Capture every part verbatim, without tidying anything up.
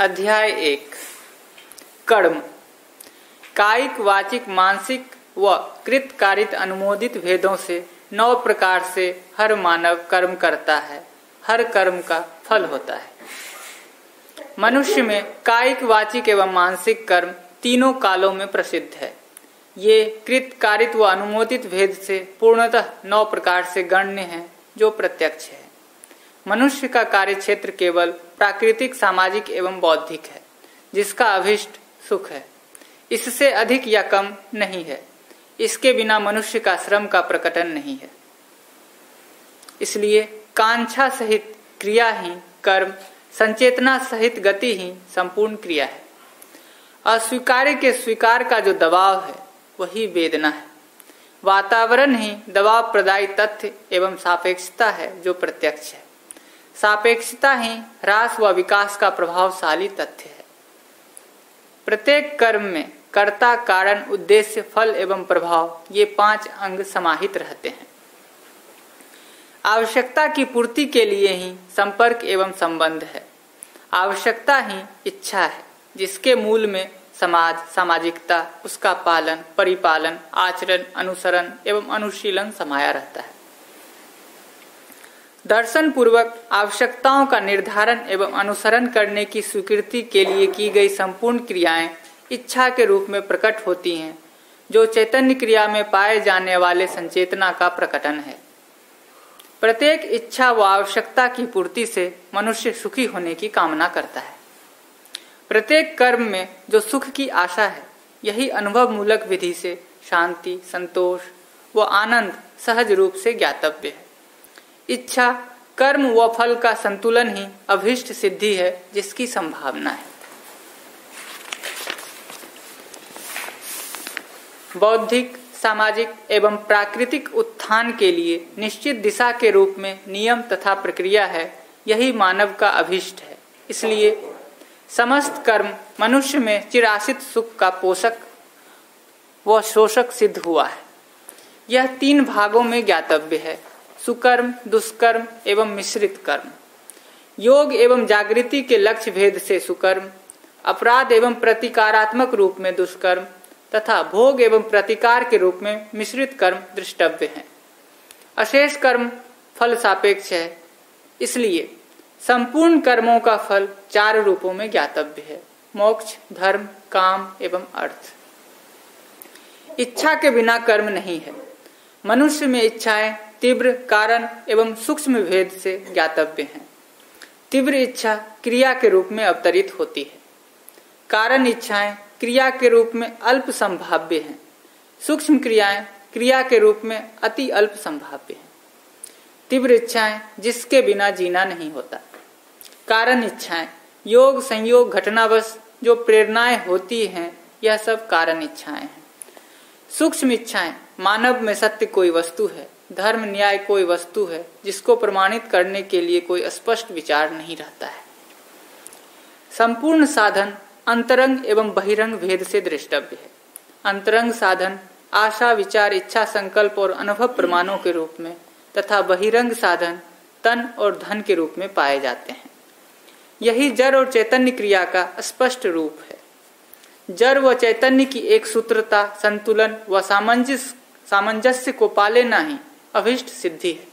अध्याय एक कर्म। कायिक, वाचिक, मानसिक व कृत कारित अनुमोदित भेदों से नौ प्रकार से हर मानव कर्म करता है। हर कर्म का फल होता है। मनुष्य में कायिक, वाचिक एवं मानसिक कर्म तीनों कालों में प्रसिद्ध है। ये कृत कारित व अनुमोदित भेद से पूर्णतः नौ प्रकार से गण्य हैं, जो प्रत्यक्ष है। मनुष्य का कार्य क्षेत्र केवल प्राकृतिक, सामाजिक एवं बौद्धिक है, जिसका अभिष्ट सुख है। इससे अधिक या कम नहीं है। इसके बिना मनुष्य का श्रम का प्रकटन नहीं है। इसलिए कांक्षा सहित क्रिया ही कर्म, संचेतना सहित गति ही संपूर्ण क्रिया है। अस्वीकार्य के स्वीकार का जो दबाव है, वही वेदना है। वातावरण ही दबाव प्रदायी तथ्य एवं सापेक्षता है, जो प्रत्यक्ष है। सापेक्षता ही ह्रास व विकास का प्रभावशाली तथ्य है। प्रत्येक कर्म में कर्ता, कारण, उद्देश्य, फल एवं प्रभाव, ये पांच अंग समाहित रहते हैं। आवश्यकता की पूर्ति के लिए ही संपर्क एवं संबंध है। आवश्यकता ही इच्छा है, जिसके मूल में समाज, सामाजिकता, उसका पालन, परिपालन, आचरण, अनुसरण एवं अनुशीलन समाया रहता है। दर्शन पूर्वक आवश्यकताओं का निर्धारण एवं अनुसरण करने की स्वीकृति के लिए की गई संपूर्ण क्रियाएं इच्छा के रूप में प्रकट होती हैं, जो चैतन्य क्रिया में पाए जाने वाले संचेतना का प्रकटन है। प्रत्येक इच्छा व आवश्यकता की पूर्ति से मनुष्य सुखी होने की कामना करता है। प्रत्येक कर्म में जो सुख की आशा है, यही अनुभव मूलक विधि से शांति, संतोष व आनंद सहज रूप से ज्ञातव्य है। इच्छा, कर्म व फल का संतुलन ही अभीष्ट सिद्धि है, जिसकी संभावना है। बौद्धिक, सामाजिक एवं प्राकृतिक उत्थान के लिए निश्चित दिशा के रूप में नियम तथा प्रक्रिया है, यही मानव का अभीष्ट है। इसलिए समस्त कर्म मनुष्य में चिरासित सुख का पोषक व शोषक सिद्ध हुआ है। यह तीन भागों में ज्ञातव्य है: सुकर्म, दुष्कर्म एवं मिश्रित कर्म। योग एवं जागृति के लक्ष्य भेद से सुकर्म, अपराध एवं प्रतिकारात्मक रूप में दुष्कर्म तथा भोग एवं प्रतिकार के रूप में मिश्रित कर्म दृष्टव्य हैं। अशेष कर्म फल सापेक्ष है। इसलिए संपूर्ण कर्मों का फल चार रूपों में ज्ञातव्य है: मोक्ष, धर्म, काम एवं अर्थ। इच्छा के बिना कर्म नहीं है। मनुष्य में इच्छाएं तीव्र, कारण एवं सूक्ष्म भेद से ज्ञातव्य हैं। तीव्र इच्छा क्रिया के रूप में अवतरित होती है। कारण इच्छाएं क्रिया के रूप में अल्प संभाव्य हैं। सूक्ष्म क्रियाएं क्रिया के रूप में अति अल्प संभाव्य हैं। तीव्र इच्छाएं जिसके बिना जीना नहीं होता। कारण इच्छाएं योग, संयोग, घटनावश जो प्रेरणाएं होती हैं, यह सब कारण इच्छाएं हैं। सूक्ष्म इच्छाएं मानव में सत्य कोई वस्तु है, धर्म, न्याय कोई वस्तु है, जिसको प्रमाणित करने के लिए कोई स्पष्ट विचार नहीं रहता है। संपूर्ण साधन अंतरंग एवं बहिरंग भेद से दृष्टव्य है। अंतरंग साधन आशा, विचार, इच्छा, संकल्प और अनुभव प्रमाणों के रूप में तथा बहिरंग साधन तन और धन के रूप में पाए जाते हैं। यही जड़ और चैतन्य क्रिया का स्पष्ट रूप है। जड़ व चैतन्य की एक सूत्रता, संतुलन व सामंजस्य सामंजस्य को पा लेना ही अभीष्ट सिद्धि है।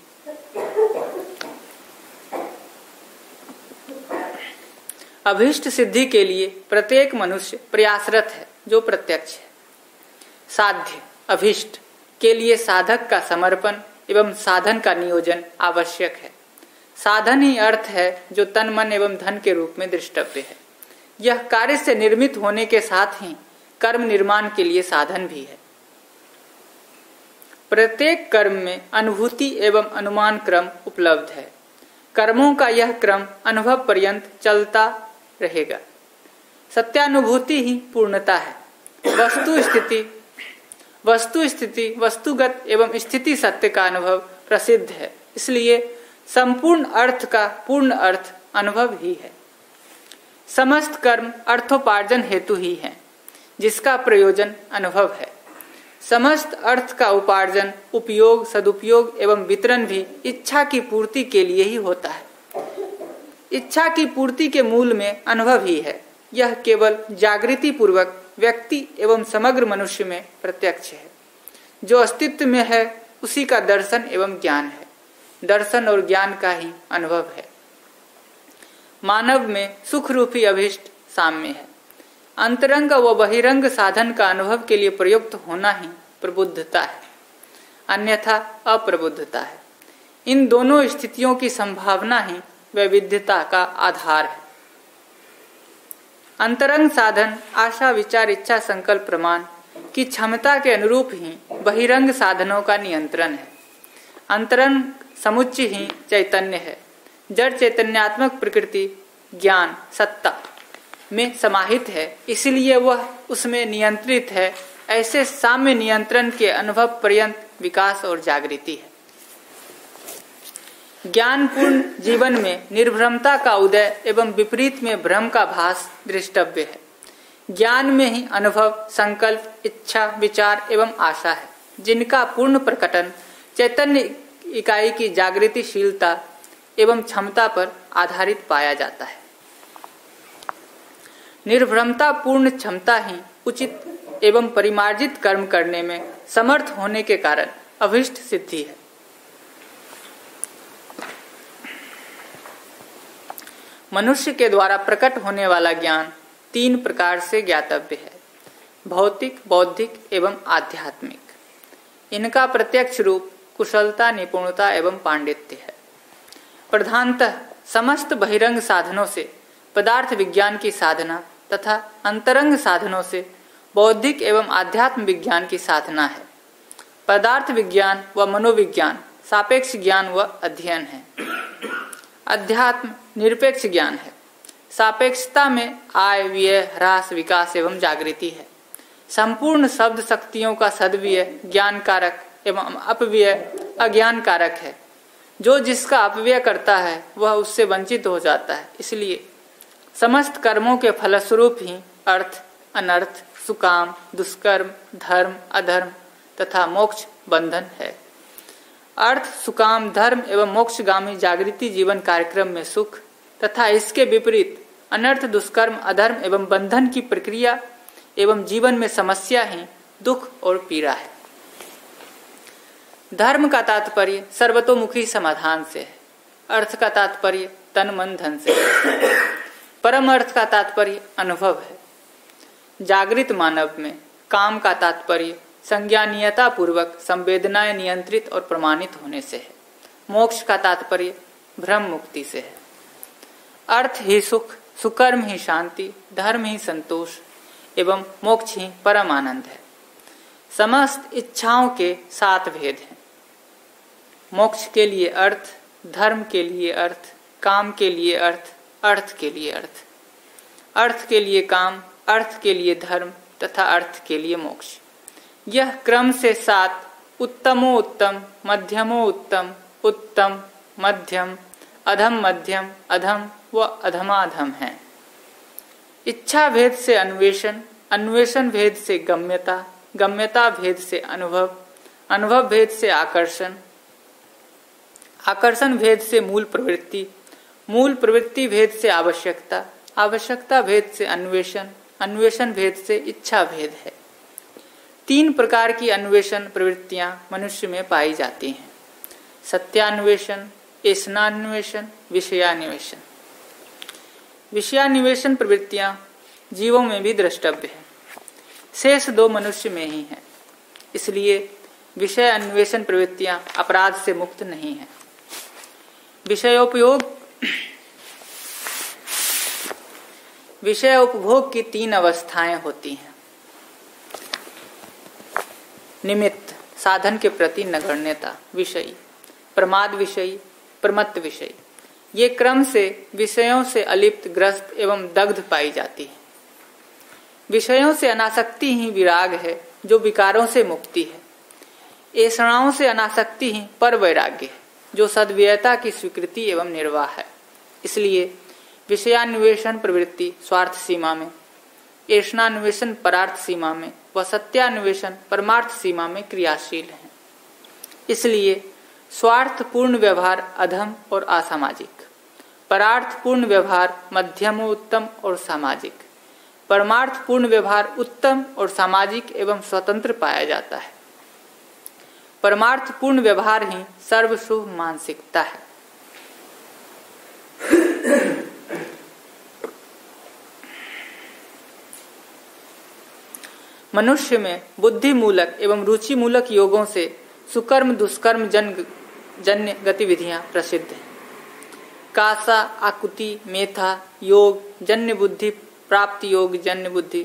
अभीष्ट सिद्धि के लिए प्रत्येक मनुष्य प्रयासरत है, जो प्रत्यक्ष है। साध्य, अभीष्ट के लिए साधक का समर्पण एवं साधन का नियोजन आवश्यक है। साधन ही अर्थ है, जो तन, मन एवं धन के रूप में दृष्टव्य है। यह कार्य से निर्मित होने के साथ ही कर्म निर्माण के लिए साधन भी है। प्रत्येक कर्म में अनुभूति एवं अनुमान क्रम उपलब्ध है। कर्मों का यह क्रम अनुभव पर्यंत चलता रहेगा। सत्यानुभूति ही पूर्णता है। वस्तु स्थिति वस्तु स्थिति वस्तुगत एवं स्थिति सत्य का अनुभव प्रसिद्ध है। इसलिए संपूर्ण अर्थ का पूर्ण अर्थ अनुभव ही है। समस्त कर्म अर्थोपार्जन हेतु ही है, जिसका प्रयोजन अनुभव है। समस्त अर्थ का उपार्जन, उपयोग, सदुपयोग एवं वितरण भी इच्छा की पूर्ति के लिए ही होता है। इच्छा की पूर्ति के मूल में अनुभव ही है। यह केवल जागृति पूर्वक व्यक्ति एवं समग्र मनुष्य में प्रत्यक्ष है। जो अस्तित्व में है उसी का दर्शन एवं ज्ञान है। दर्शन और ज्ञान का ही अनुभव है। मानव में सुख रूपी अभिष्ट साम्य है। अंतरंग व बहिरंग साधन का अनुभव के लिए प्रयुक्त होना ही प्रबुद्धता है, अन्यथा अप्रबुद्धता है। इन दोनों स्थितियों की संभावना ही वैविध्यता का आधार है। अंतरंग साधन आशा, विचार, इच्छा, संकल्प, प्रमाण की क्षमता के अनुरूप ही बहिरंग साधनों का नियंत्रण है। अंतरंग समुच्चय ही चैतन्य है। जड़ चैतन्यात्मक प्रकृति ज्ञान सत्ता में समाहित है, इसलिए वह उसमें नियंत्रित है। ऐसे साम्य नियंत्रण के अनुभव पर्यंत विकास और जागृति है। ज्ञानपूर्ण जीवन में निर्भ्रमता का उदय एवं विपरीत में भ्रम का भास दृष्टव्य है। ज्ञान में ही अनुभव, संकल्प, इच्छा, विचार एवं आशा है, जिनका पूर्ण प्रकटन चैतन्य इकाई की जागृतिशीलता एवं क्षमता पर आधारित पाया जाता है। निर्भ्रमता पूर्ण क्षमता ही उचित एवं परिमार्जित कर्म करने में समर्थ होने के कारण अभिष्ट सिद्धि है। मनुष्य के द्वारा प्रकट होने वाला ज्ञान तीन प्रकार से ज्ञातव्य है: भौतिक, बौद्धिक एवं आध्यात्मिक। इनका प्रत्यक्ष रूप कुशलता, निपुणता एवं पांडित्य है। प्रधानतः समस्त बहिरंग साधनों से पदार्थ विज्ञान की साधना तथा अंतरंग साधनों से बौद्धिक एवं आध्यात्म विज्ञान की साधना है। पदार्थ विज्ञान व मनोविज्ञान सापेक्ष ज्ञान व अध्ययन है। अध्यात्म निरपेक्ष ज्ञान है। सापेक्षता में आय, व्यय, ह्रास, विकास एवं जागृति है। संपूर्ण शब्द शक्तियों का सद्व्यय ज्ञान कारक एवं अपव्यय अज्ञान कारक है। जो जिसका अपव्यय करता है वह उससे वंचित हो जाता है। इसलिए समस्त कर्मों के फलस्वरूप ही अर्थ, अनर्थ, सुकाम, दुष्कर्म, धर्म, अधर्म तथा मोक्ष बंधन है। अर्थ, सुकाम, धर्म एवं मोक्षगामी जागृति जीवन कार्यक्रम में सुख तथा इसके विपरीत अनर्थ, दुष्कर्म, अधर्म एवं बंधन की प्रक्रिया एवं जीवन में समस्या ही दुख और पीड़ा है। धर्म का तात्पर्य सर्वतोमुखी समाधान से है। अर्थ का तात्पर्य तन मन धन से है। परम अर्थ का तात्पर्य अनुभव है। जागृत मानव में काम का तात्पर्य संज्ञानीयता पूर्वक संवेदनाएं नियंत्रित और प्रमाणित होने से है। मोक्ष का तात्पर्य भ्रम मुक्ति से है। अर्थ ही सुख, सुकर्म ही शांति, धर्म ही संतोष एवं मोक्ष ही परम आनंद है। समस्त इच्छाओं के सात भेद हैं। मोक्ष के लिए अर्थ, धर्म के लिए अर्थ, काम के लिए अर्थ, अर्थ के लिए अर्थ, अर्थ के लिए काम, अर्थ के लिए धर्म तथा अर्थ के लिए मोक्ष। यह क्रम से सात उत्तमो उत्तम, मध्यमो उत्तम, उत्तम, मध्यम, अधम मध्यम, अधम व अधमाधम है। इच्छा भेद से अन्वेषण, अन्वेषण भेद से गम्यता, गम्यता भेद से अनुभव, अनुभव भेद से आकर्षण, आकर्षण भेद से मूल प्रवृत्ति, मूल प्रवृत्ति भेद से आवश्यकता, आवश्यकता भेद से अन्वेषण, अन्वेषण भेद से इच्छा भेद है। तीन प्रकार की अन्वेषण प्रवृत्तियां मनुष्य में पाई जाती हैं: सत्यान्वेषण, ऐषणान्वेषण, विषयान्वेषण। विषयान्वेषण प्रवृत्तियां जीवों में भी द्रष्टव्य है। शेष दो मनुष्य में ही हैं। इसलिए विषय अन्वेषण प्रवृत्तियां अपराध से मुक्त नहीं है। विषयोपयोग विषय उपभोग की तीन अवस्थाएं होती हैं: निमित्त, साधन के प्रति नगण्यता, विषयी, प्रमाद विषयी, प्रमत्त विषयी। ये क्रम से विषयों से अलिप्त, ग्रस्त एवं दग्ध पाई जाती है। विषयों से अनासक्ति ही विराग है, जो विकारों से मुक्ति है। ऐषणाओं से अनासक्ति ही पर वैराग्य है, जो सद्व्ययता की स्वीकृति एवं निर्वाह है। इसलिए विषयान्वेषण प्रवृत्ति स्वार्थ सीमा में, ऐषणान्वेषण परार्थ सीमा में व सत्यान्वेषण परमार्थ सीमा में क्रियाशील है। इसलिए स्वार्थपूर्ण व्यवहार अधम और असामाजिक, परार्थपूर्ण व्यवहार मध्यमोत्तम और सामाजिक। परमार्थपूर्ण व्यवहार उत्तम और सामाजिक एवं स्वतंत्र पाया जाता है। परमार्थपूर्ण व्यवहार ही सर्वशुभ मानसिकता है। मनुष्य में बुद्धि मूलक एवं रुचि मूलक योगों से सुकर्म दुष्कर्म जन जन्य गतिविधियां प्रसिद्ध हैं। कासा, आकुति, मेधा योग जन्य बुद्धि, प्राप्ति योग जन्य बुद्धि,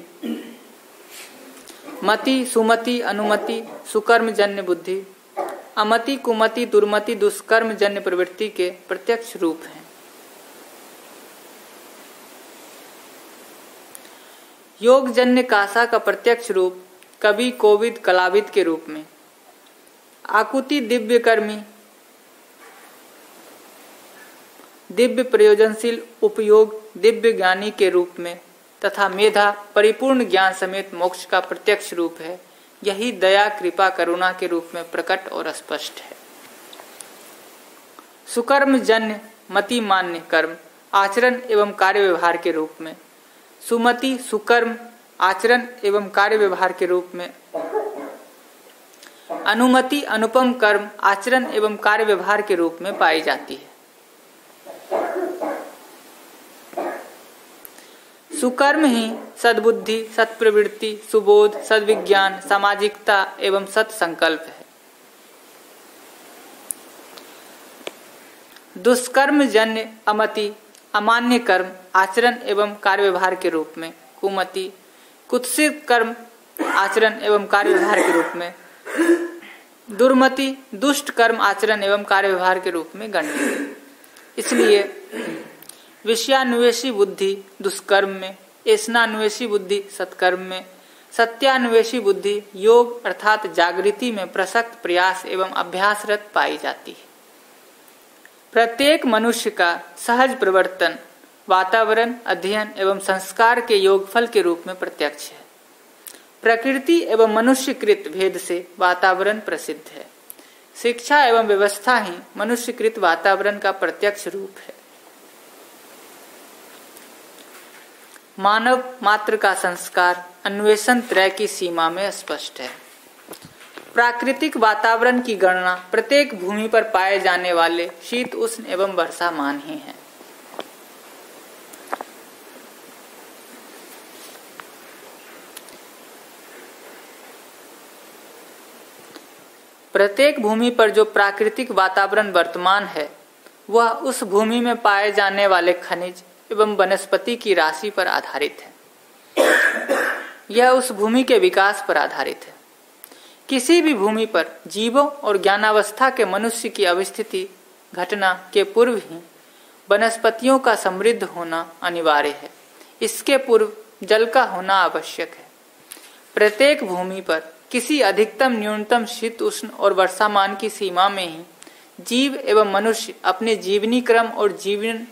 मति, सुमति, अनुमति सुकर्म जन्य बुद्धि, अमति, कुमति, दुर्मति दुष्कर्म जन्य प्रवृत्ति के प्रत्यक्ष रूप हैं। योग जन्य कासा का प्रत्यक्ष रूप कवि, कोविद, कलाविद के रूप में, आकुति दिव्य कर्मी, दिव्य प्रयोजनशील उपयोग दिव्य ज्ञानी के रूप में तथा मेधा परिपूर्ण ज्ञान समेत मोक्ष का प्रत्यक्ष रूप है। यही दया, कृपा, करुणा के रूप में प्रकट और स्पष्ट है। सुकर्म जन्य मति मान्य कर्म आचरण एवं कार्य व्यवहार के रूप में, सुमति सुकर्म आचरण एवं कार्य व्यवहार के रूप में, अनुमति अनुपम कर्म आचरण एवं कार्य व्यवहार के रूप में पाई जाती है। सुकर्म ही सद्बुद्धि, सत्प्रवृत्ति, सुबोध, सद्विज्ञान, सामाजिकता एवं सत्संकल्प है। दुष्कर्म जन्य अमति अमान्य कर्म आचरण एवं कार्य व्यवहार के रूप में, कुमति कुत्सित कर्म आचरण एवं कार्य व्यवहार के रूप में, दुर्मति दुष्ट कर्म आचरण एवं कार्य व्यवहार के रूप में गण्य है। इसलिए विषयान्वेषी बुद्धि दुष्कर्म में, ऐसनान्वेषी बुद्धि सत्कर्म में, सत्यान्वेषी बुद्धि योग अर्थात जागृति में प्रसक्त प्रयास एवं अभ्यासरत पाई जाती है। प्रत्येक मनुष्य का सहज प्रवर्तन वातावरण, अध्ययन एवं संस्कार के योगफल के रूप में प्रत्यक्ष है। प्रकृति एवं मनुष्यकृत भेद से वातावरण प्रसिद्ध है। शिक्षा एवं व्यवस्था ही मनुष्यकृत वातावरण का प्रत्यक्ष रूप है। मानव मात्र का संस्कार अन्वेषण त्रय की सीमा में स्पष्ट है। प्राकृतिक वातावरण की गणना प्रत्येक भूमि पर पाए जाने वाले शीत, उष्ण एवं वर्षामान ही है। प्रत्येक भूमि पर जो प्राकृतिक वातावरण वर्तमान है वह उस भूमि में पाए जाने वाले खनिज एवं वनस्पति की राशि पर आधारित है। यह उस भूमि के विकास पर आधारित है। किसी भी भूमि पर जीवों और ज्ञानावस्था के मनुष्य की अवस्थिति घटना के पूर्व ही वनस्पतियों का समृद्ध होना अनिवार्य है। इसके पूर्व जल का होना आवश्यक है। प्रत्येक भूमि पर किसी अधिकतम न्यूनतम शीत, उष्ण और वर्षामान की सीमा में ही जीव एवं मनुष्य अपने जीवनी क्रम और जीवन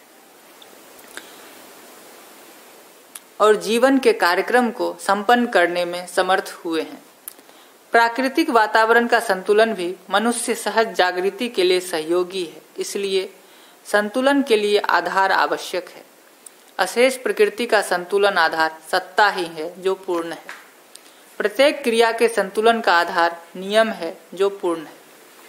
और जीवन के कार्यक्रम को संपन्न करने में समर्थ हुए हैं। प्राकृतिक वातावरण का संतुलन भी मनुष्य सहज जागृति के लिए सहयोगी है। इसलिए संतुलन के लिए आधार आवश्यक है। अशेष प्रकृति का संतुलन आधार सत्ता ही है जो पूर्ण है। प्रत्येक क्रिया के संतुलन का आधार नियम है जो पूर्ण है।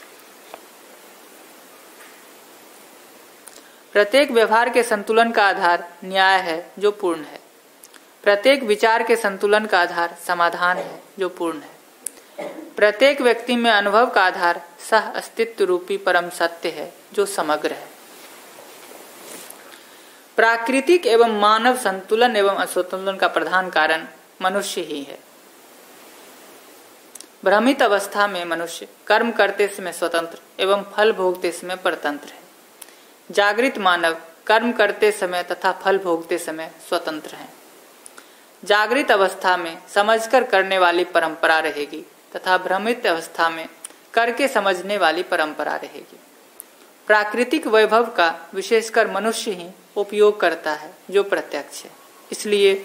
प्रत्येक व्यवहार के संतुलन का आधार न्याय है जो पूर्ण है। प्रत्येक विचार के संतुलन का आधार समाधान है जो पूर्ण है। प्रत्येक व्यक्ति में अनुभव का आधार सह अस्तित्व रूपी परम सत्य है जो समग्र है। प्राकृतिक एवं मानव संतुलन एवं असंतुलन का प्रधान कारण मनुष्य ही है। भ्रमित अवस्था में मनुष्य कर्म करते समय स्वतंत्र एवं फल भोगते समय परतंत्र है। जागृत मानव कर्म करते समय तथा फल भोगते समय स्वतंत्र है। जागृत अवस्था में समझकर करने वाली परंपरा रहेगी तथा भ्रमित अवस्था में करके समझने वाली परंपरा रहेगी। प्राकृतिक वैभव का विशेषकर मनुष्य ही उपयोग करता है जो प्रत्यक्ष है। इसलिए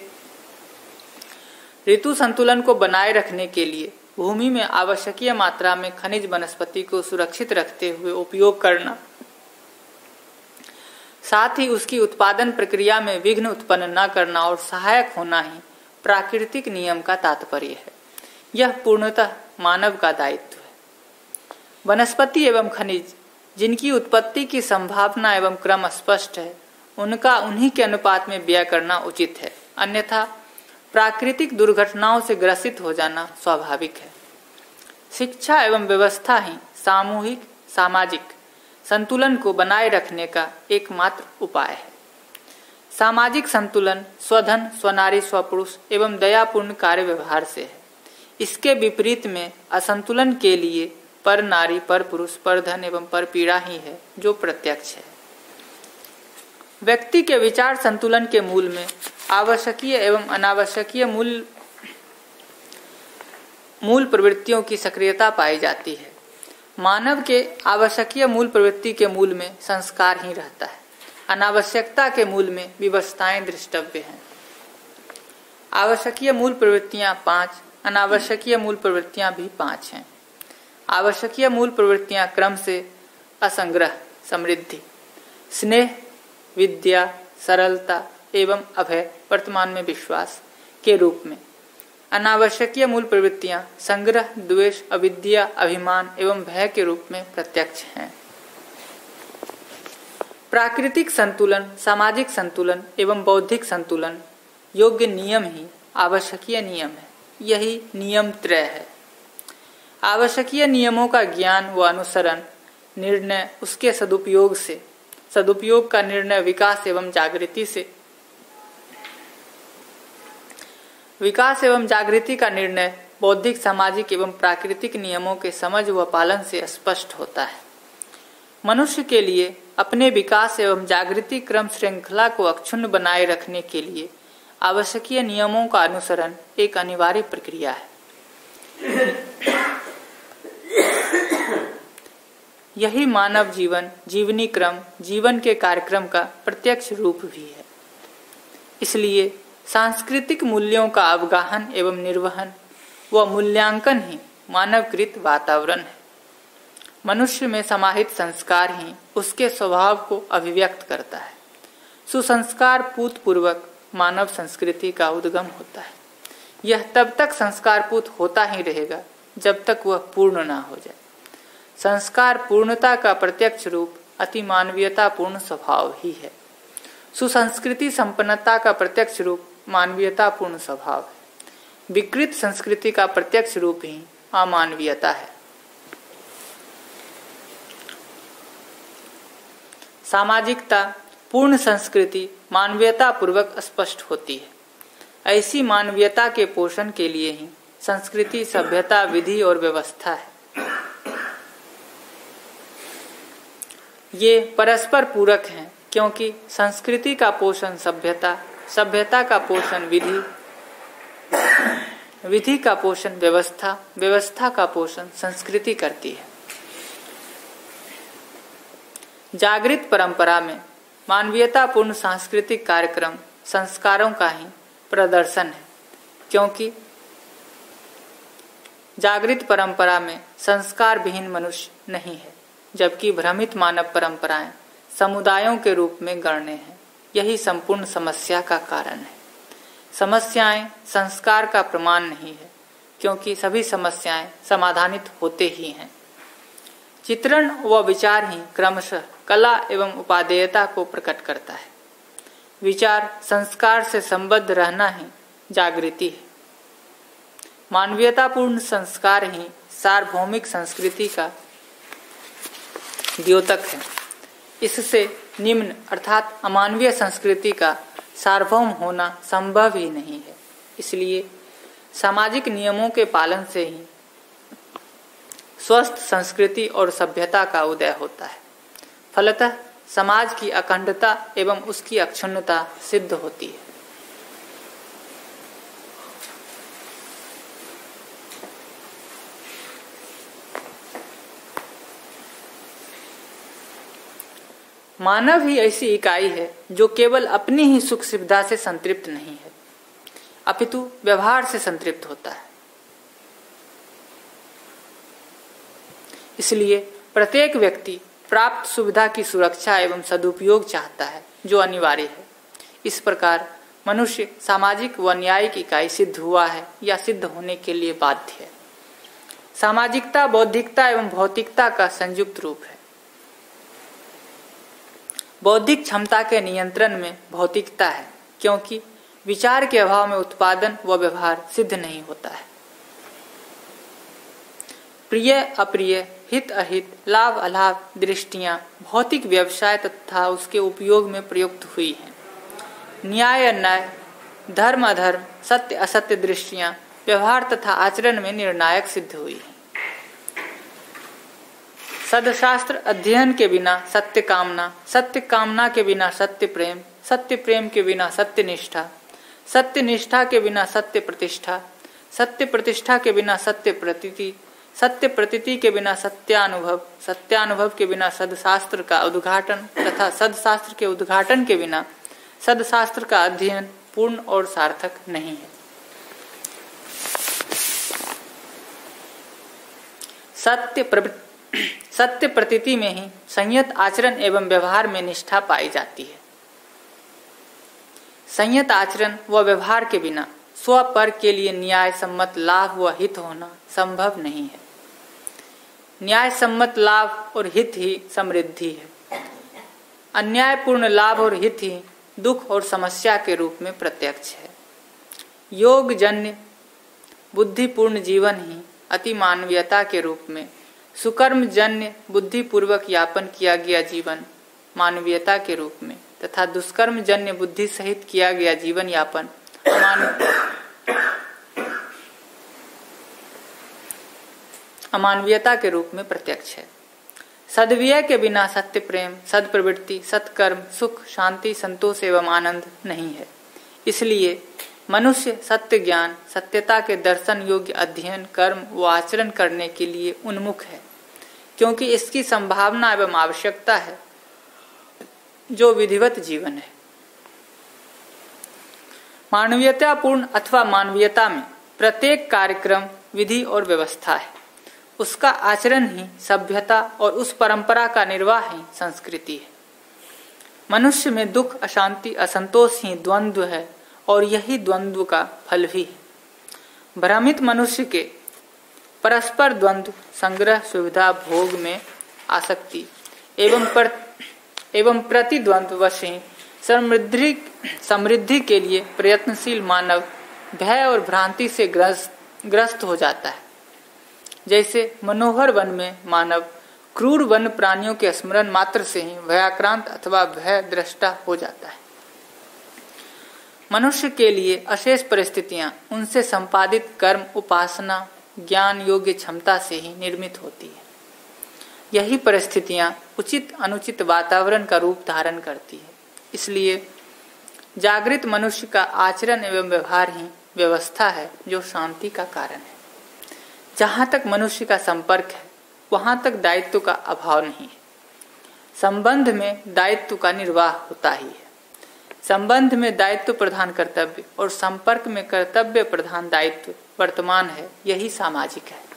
ऋतु संतुलन को बनाए रखने के लिए भूमि में आवश्यकीय मात्रा में खनिज वनस्पति को सुरक्षित रखते हुए उपयोग करना साथ ही उसकी उत्पादन प्रक्रिया में विघ्न उत्पन्न न करना और सहायक होना ही प्राकृतिक नियम का तात्पर्य है। यह पूर्णतः मानव का दायित्व है। वनस्पति एवं खनिज जिनकी उत्पत्ति की संभावना एवं क्रम स्पष्ट है, उनका उन्हीं के अनुपात में व्यय करना उचित है, अन्यथा प्राकृतिक दुर्घटनाओं से ग्रसित हो जाना स्वाभाविक है। शिक्षा एवं व्यवस्था ही सामूहिक सामाजिक संतुलन को बनाए रखने का एकमात्र उपाय है। सामाजिक संतुलन स्वधन, स्वनारी, स्वपुरुष एवं दयापूर्ण कार्य व्यवहार से है। इसके विपरीत में असंतुलन के लिए पर नारी, पर पुरुष, पर धन एवं पर पीड़ा ही है जो प्रत्यक्ष है। व्यक्ति के विचार संतुलन के मूल में आवश्यकीय एवं अनावश्यकीय मूल मूल प्रवृत्तियों की सक्रियता पाई जाती है। मानव के आवश्यकीय मूल प्रवृत्ति के मूल में संस्कार ही रहता है। अनावश्यकता के मूल में विवशताएं दृष्टव्य हैं। आवश्यकीय मूल प्रवृत्तियां पांच, अनावश्यकीय मूल प्रवृत्तियां भी पांच हैं। आवश्यकीय मूल प्रवृत्तियां क्रम से असंग्रह, समृद्धि, स्नेह, विद्या, सरलता एवं अभय, वर्तमान में विश्वास के रूप में। अनावश्यकीय मूल प्रवृत्तियां संग्रह, द्वेष, अविद्या, अभिमान एवं भय के रूप में प्रत्यक्ष हैं। प्राकृतिक संतुलन, सामाजिक संतुलन एवं बौद्धिक संतुलन योग्य नियम ही आवश्यकीय नियम है। यही नियम त्रय है। आवश्यकीय नियमों का ज्ञान व अनुसरण, निर्णय उसके सदुपयोग से, सदुपयोग का निर्णय विकास एवं जागृति से, विकास एवं जागृति का निर्णय बौद्धिक, सामाजिक एवं प्राकृतिक नियमों के समझ व पालन से स्पष्ट होता है। मनुष्य के लिए अपने विकास एवं जागृति क्रम श्रृंखला को अक्षुण्ण बनाए रखने के लिए आवश्यकीय नियमों का अनुसरण एक अनिवार्य प्रक्रिया है। यही मानव जीवन, जीवनी क्रम, जीवन के कार्यक्रम का प्रत्यक्ष रूप भी है। इसलिए सांस्कृतिक मूल्यों का अवगाहन एवं निर्वहन व मूल्यांकन ही मानवकृत वातावरण है। मनुष्य में समाहित संस्कार ही उसके स्वभाव को अभिव्यक्त करता है। सुसंस्कार पूर्वक मानव संस्कृति का उद्गम होता है। यह तब तक संस्कारपूत होता ही रहेगा जब तक वह पूर्ण ना हो जाए। संस्कार पूर्णता का प्रत्यक्ष रूप अति मानवीयतापूर्ण स्वभाव ही है। सुसंस्कृति संपन्नता का प्रत्यक्ष रूप मानवीयतापूर्ण स्वभाव है। विकृत संस्कृति का प्रत्यक्ष रूप ही अमानवीयता है। सामाजिकता पूर्ण संस्कृति मानवीयता पूर्वक स्पष्ट होती है। ऐसी मानवीयता के पोषण के लिए ही संस्कृति, सभ्यता, विधि और व्यवस्था है। ये परस्पर पूरक हैं, क्योंकि संस्कृति का पोषण सभ्यता, सभ्यता का पोषण विधि, विधि का पोषण व्यवस्था, व्यवस्था का पोषण संस्कृति करती है। जागृत परंपरा में मानवीयतापूर्ण सांस्कृतिक कार्यक्रम संस्कारों का ही प्रदर्शन है, क्योंकि जागृत परंपरा में संस्कार विहीन मनुष्य नहीं है, जबकि भ्रमित मानव परंपराएं समुदायों के रूप में गण्य हैं। यही संपूर्ण समस्या का कारण है। समस्याएं संस्कार का प्रमाण नहीं है, क्योंकि सभी समस्याएं समाधानित होते ही हैं। चित्रण व विचार ही क्रमशः कला एवं उपादेयता को प्रकट करता है। विचार संस्कार से संबद्ध रहना ही जागृति है। मानवीयतापूर्ण संस्कार ही सार्वभौमिक संस्कृति का द्योतक है। इससे निम्न अर्थात अमानवीय संस्कृति का सार्वभौम होना संभव ही नहीं है। इसलिए सामाजिक नियमों के पालन से ही स्वस्थ संस्कृति और सभ्यता का उदय होता है। फलतः समाज की अखंडता एवं उसकी अक्षुण्णता सिद्ध होती है। मानव ही ऐसी इकाई है जो केवल अपनी ही सुख सुविधा से संतृप्त नहीं है, अपितु व्यवहार से संतृप्त होता है। इसलिए प्रत्येक व्यक्ति प्राप्त सुविधा की सुरक्षा एवं सदुपयोग चाहता है। जो अनिवार्य है। इस प्रकार मनुष्य सामाजिक व न्यायिक इकाई सिद्ध हुआ है या सिद्ध होने के लिए बाध्य है। सामाजिकता बौद्धिकता एवं भौतिकता का संयुक्त रूप है। बौद्धिक क्षमता के नियंत्रण में भौतिकता है, क्योंकि विचार के अभाव में उत्पादन व व्यवहार सिद्ध नहीं होता है। प्रिय अप्रिय, हित अहित, लाभ अलाभ दृष्टियां भौतिक व्यवसाय तथा उसके उपयोग में प्रयुक्त हुई हैं। न्याय अन्याय, धर्म अधर्म, सत्य असत्य दृष्टियां व्यवहार तथा आचरण में निर्णायक सिद्ध हुई हैं। सदशास्त्र अध्ययन के बिना सत्य कामना, सत्य कामना के बिना सत्य प्रेम, सत्य प्रेम के बिना सत्य निष्ठा, सत्य निष्ठा के बिना सत्य प्रतिष्ठा, सत्य प्रतिष्ठा के बिना सत्य प्रतीति, सत्य प्रतीति के बिना सत्यानुभव, सत्यानुभव के बिना सदशास्त्र का उद्घाटन तथा सदशास्त्र के उद्घाटन के बिना सदशास्त्र का अध्ययन पूर्ण और सार्थक नहीं है। सत्य प्र... सत्य प्रतीति में ही संयत आचरण एवं व्यवहार में निष्ठा पाई जाती है। संयत आचरण व व्यवहार के बिना स्व पर के लिए न्याय सम्मत लाभ व हित होना संभव नहीं है। न्याय सम्मत लाभ और हित ही समृद्धि है। अन्यायपूर्ण लाभ और हित ही दुख और समस्या के रूप में प्रत्यक्ष है। योग जन्य बुद्धिपूर्ण जीवन ही अति मानवीयता के रूप में, सुकर्म जन्य बुद्धिपूर्वक यापन किया गया जीवन मानवीयता के रूप में तथा दुष्कर्म जन्य बुद्धि सहित किया गया जीवन यापन अमानवीयता के रूप में प्रत्यक्ष है। सद्व्यय के बिना सत्य प्रेम, सद्प्रवृत्ति, सत्कर्म, सुख, शांति, संतोष एवं आनंद नहीं है। इसलिए मनुष्य सत्य ज्ञान, सत्यता के दर्शन योग्य अध्ययन, कर्म व आचरण करने के लिए उन्मुख है, क्योंकि इसकी संभावना एवं आवश्यकता है, जो विधिवत जीवन है। मानवीयतापूर्ण अथवा मानवीयता में प्रत्येक कार्यक्रम विधि और व्यवस्था है। उसका आचरण ही सभ्यता और उस परंपरा का निर्वाह ही संस्कृति है। मनुष्य में दुख, अशांति, असंतोष ही द्वंद्व है और यही द्वंद्व का फल भी है। भ्रमित मनुष्य के परस्पर द्वंद्व, संग्रह, सुविधा, भोग में आसक्ति एवं पर एवं प्रतिद्वंद्व वश ही समृद्धि समृद्धि के लिए प्रयत्नशील मानव भय और भ्रांति से ग्रस्त ग्रस्त हो जाता है। जैसे मनोहर वन में मानव क्रूर वन प्राणियों के स्मरण मात्र से ही भयाक्रांत अथवा भय दृष्टा हो जाता है। मनुष्य के लिए अशेष परिस्थितियां उनसे संपादित कर्म, उपासना, ज्ञान योग्य क्षमता से ही निर्मित होती है। यही परिस्थितियां उचित अनुचित वातावरण का रूप धारण करती है। इसलिए जागृत मनुष्य का आचरण एवं व्यवहार ही व्यवस्था है, जो शांति का कारण है। जहाँ तक मनुष्य का संपर्क है, वहाँ तक दायित्व का अभाव नहीं है। संबंध में दायित्व का निर्वाह होता ही है। संबंध में दायित्व प्रधान कर्तव्य और संपर्क में कर्तव्य प्रधान दायित्व वर्तमान है, यही सामाजिक है।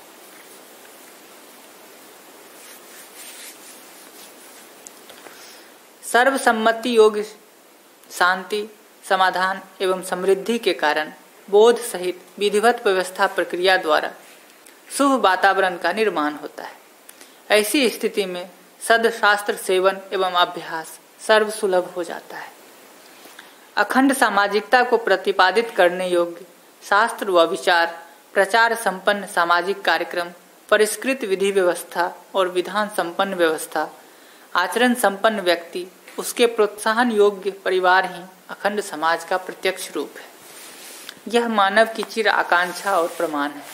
सर्वसम्मति योग्य शांति, समाधान एवं समृद्धि के कारण बोध सहित विधिवत व्यवस्था प्रक्रिया द्वारा शुभ वातावरण का निर्माण होता है। ऐसी स्थिति में सदशास्त्र सेवन एवं अभ्यास सर्व सुलभ हो जाता है। अखंड सामाजिकता को प्रतिपादित करने योग्य शास्त्र व विचार, प्रचार संपन्न सामाजिक कार्यक्रम, परिष्कृत विधि व्यवस्था और विधान संपन्न व्यवस्था, आचरण संपन्न व्यक्ति, उसके प्रोत्साहन योग्य परिवार ही अखंड समाज का प्रत्यक्ष रूप है। यह मानव की चिर आकांक्षा और प्रमाण है।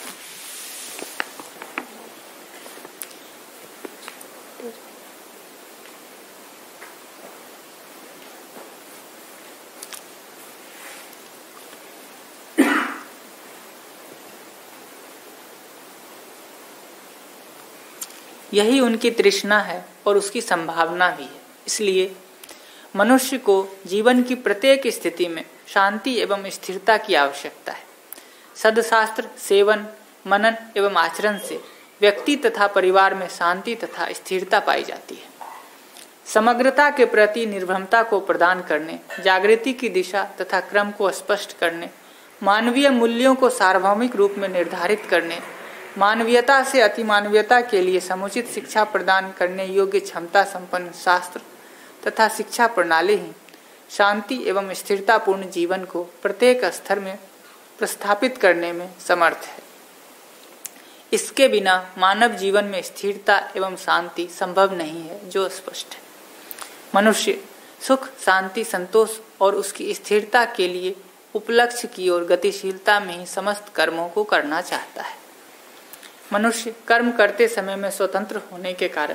यही उनकी तृष्णा है और उसकी संभावना भी है। इसलिए मनुष्य को जीवन की प्रत्येक स्थिति में शांति एवं स्थिरता की आवश्यकता है। सदशास्त्र सेवन, मनन एवं आचरण से व्यक्ति तथा परिवार में शांति तथा स्थिरता पाई जाती है। समग्रता के प्रति निर्भरता को प्रदान करने, जागृति की दिशा तथा क्रम को स्पष्ट करने, मानवीय मूल्यों को सार्वभौमिक रूप में निर्धारित करने, मानवीयता से अतिमानवीयता के लिए समुचित शिक्षा प्रदान करने योग्य क्षमता संपन्न शास्त्र तथा शिक्षा प्रणाली ही शांति एवं स्थिरतापूर्ण जीवन को प्रत्येक स्तर में प्रस्थापित करने में समर्थ है। इसके बिना मानव जीवन में स्थिरता एवं शांति संभव नहीं है, जो स्पष्ट है। मनुष्य सुख, शांति, संतोष और उसकी स्थिरता के लिए उपलक्ष्य की ओर गतिशीलता में ही समस्त कर्मों को करना चाहता है। मनुष्य कर्म करते समय में स्वतंत्र होने के कारण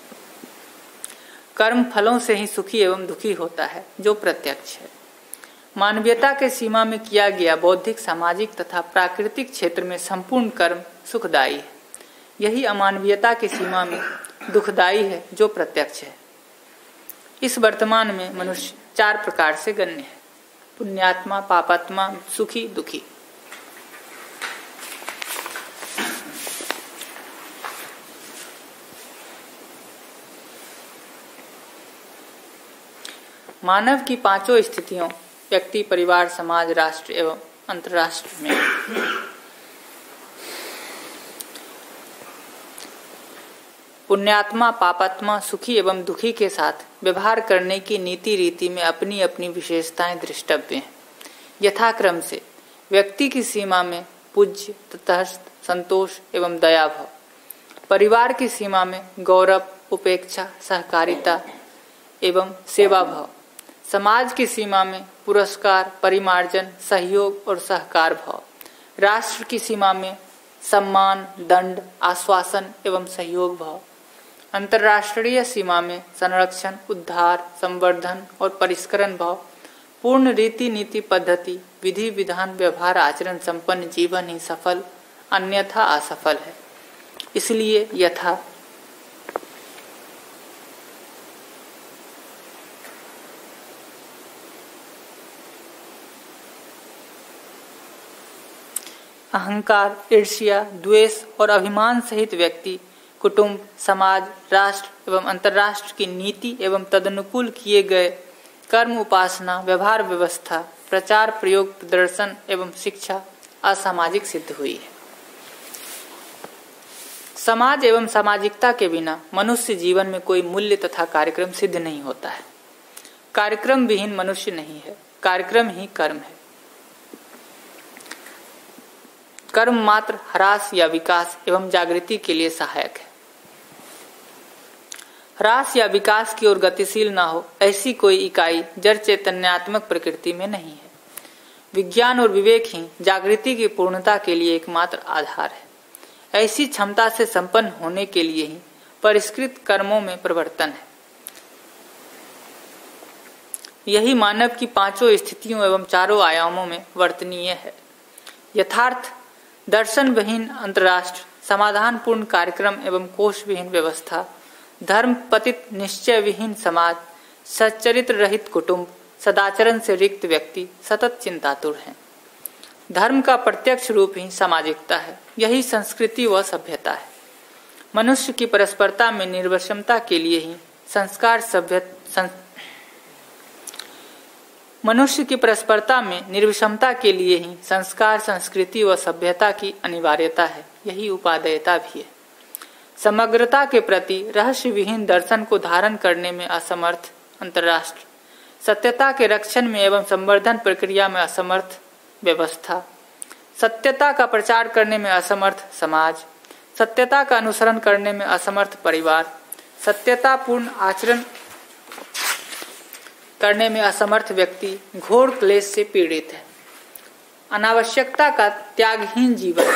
कर्म फलों से ही सुखी एवं दुखी होता है, जो प्रत्यक्ष है। मानवीयता के सीमा में किया गया बौद्धिक, सामाजिक तथा प्राकृतिक क्षेत्र में संपूर्ण कर्म सुखदायी है। यही अमानवीयता की सीमा में दुखदायी है, जो प्रत्यक्ष है। इस वर्तमान में मनुष्य चार प्रकार से गण्य है: पुण्यात्मा, पापात्मा, सुखी, दुखी। मानव की पांचों स्थितियों व्यक्ति, परिवार, समाज, राष्ट्र एवं अंतर्राष्ट्र में पुण्यात्मा, पापात्मा, सुखी एवं दुखी के साथ व्यवहार करने की नीति रीति में अपनी अपनी विशेषताएं दृष्टव्य हैं। यथाक्रम से व्यक्ति की सीमा में पूज्य, तटस्थ, संतोष एवं दया भाव, परिवार की सीमा में गौरव, उपेक्षा, सहकारिता एवं सेवा भाव, समाज की सीमा में पुरस्कार, परिमार्जन, सहयोग और सहकार भाव, राष्ट्र की सीमा में सम्मान, दंड, आश्वासन एवं सहयोग भाव, अंतर्राष्ट्रीय सीमा में संरक्षण, उद्धार, संवर्धन और परिष्करण भाव, पूर्ण रीति नीति पद्धति, विधि विधान, व्यवहार आचरण संपन्न जीवन ही सफल, अन्यथा असफल है। इसलिए यथा अहंकार, ईर्ष्या, द्वेष और अभिमान सहित व्यक्ति, कुटुंब, समाज, राष्ट्र एवं अंतर्राष्ट्र की नीति एवं तदनुकूल किए गए कर्म, उपासना, व्यवहार व्यवस्था, प्रचार, प्रयोग, प्रदर्शन एवं शिक्षा असामाजिक सिद्ध हुई है। समाज एवं सामाजिकता के बिना मनुष्य जीवन में कोई मूल्य तथा कार्यक्रम सिद्ध नहीं होता है। कार्यक्रम विहीन मनुष्य नहीं है, कार्यक्रम ही कर्म है। कर्म मात्र ह्रास या विकास एवं जागृति के लिए सहायक है। ह्रास या विकास की ओर गतिशील न हो, ऐसी कोई इकाई जड़ चैतन्यात्मक प्रकृति में नहीं है। विज्ञान और विवेक ही जागृति की पूर्णता के लिए एकमात्र आधार है। ऐसी क्षमता से संपन्न होने के लिए ही परिष्कृत कर्मों में प्रवर्तन है। यही मानव की पांचों स्थितियों एवं चारों आयामों में वर्तनीय है। यथार्थ दर्शन विहीन अंतर्राष्ट्र, समाधान पूर्ण कार्यक्रम एवं कोश विहीन व्यवस्था, धर्म पतित निश्चय विहीन समाज, सच्चरित्र रहित कुटुंब, सदाचरण से रिक्त व्यक्ति सतत चिंतातुर हैं। धर्म का प्रत्यक्ष रूप ही सामाजिकता है। यही संस्कृति व सभ्यता है। मनुष्य की परस्परता में निर्विषमता के लिए ही संस्कार सभ्य सं... मनुष्य की परस्परता में निर्विषमता के लिए ही संस्कार, संस्कृति व सभ्यता की अनिवार्यता है। यही उपादेयता भी है। समग्रता के प्रति रहस्य विहीन दर्शन को धारण करने में असमर्थ अंतर्राष्ट्र, सत्यता के रक्षण में एवं संवर्धन प्रक्रिया में असमर्थ व्यवस्था, सत्यता का प्रचार करने में असमर्थ समाज, सत्यता का अनुसरण करने में असमर्थ परिवार, सत्यता पूर्ण आचरण करने में असमर्थ व्यक्ति घोर क्लेश से पीड़ित है। अनावश्यकता का त्यागहीन जीवन,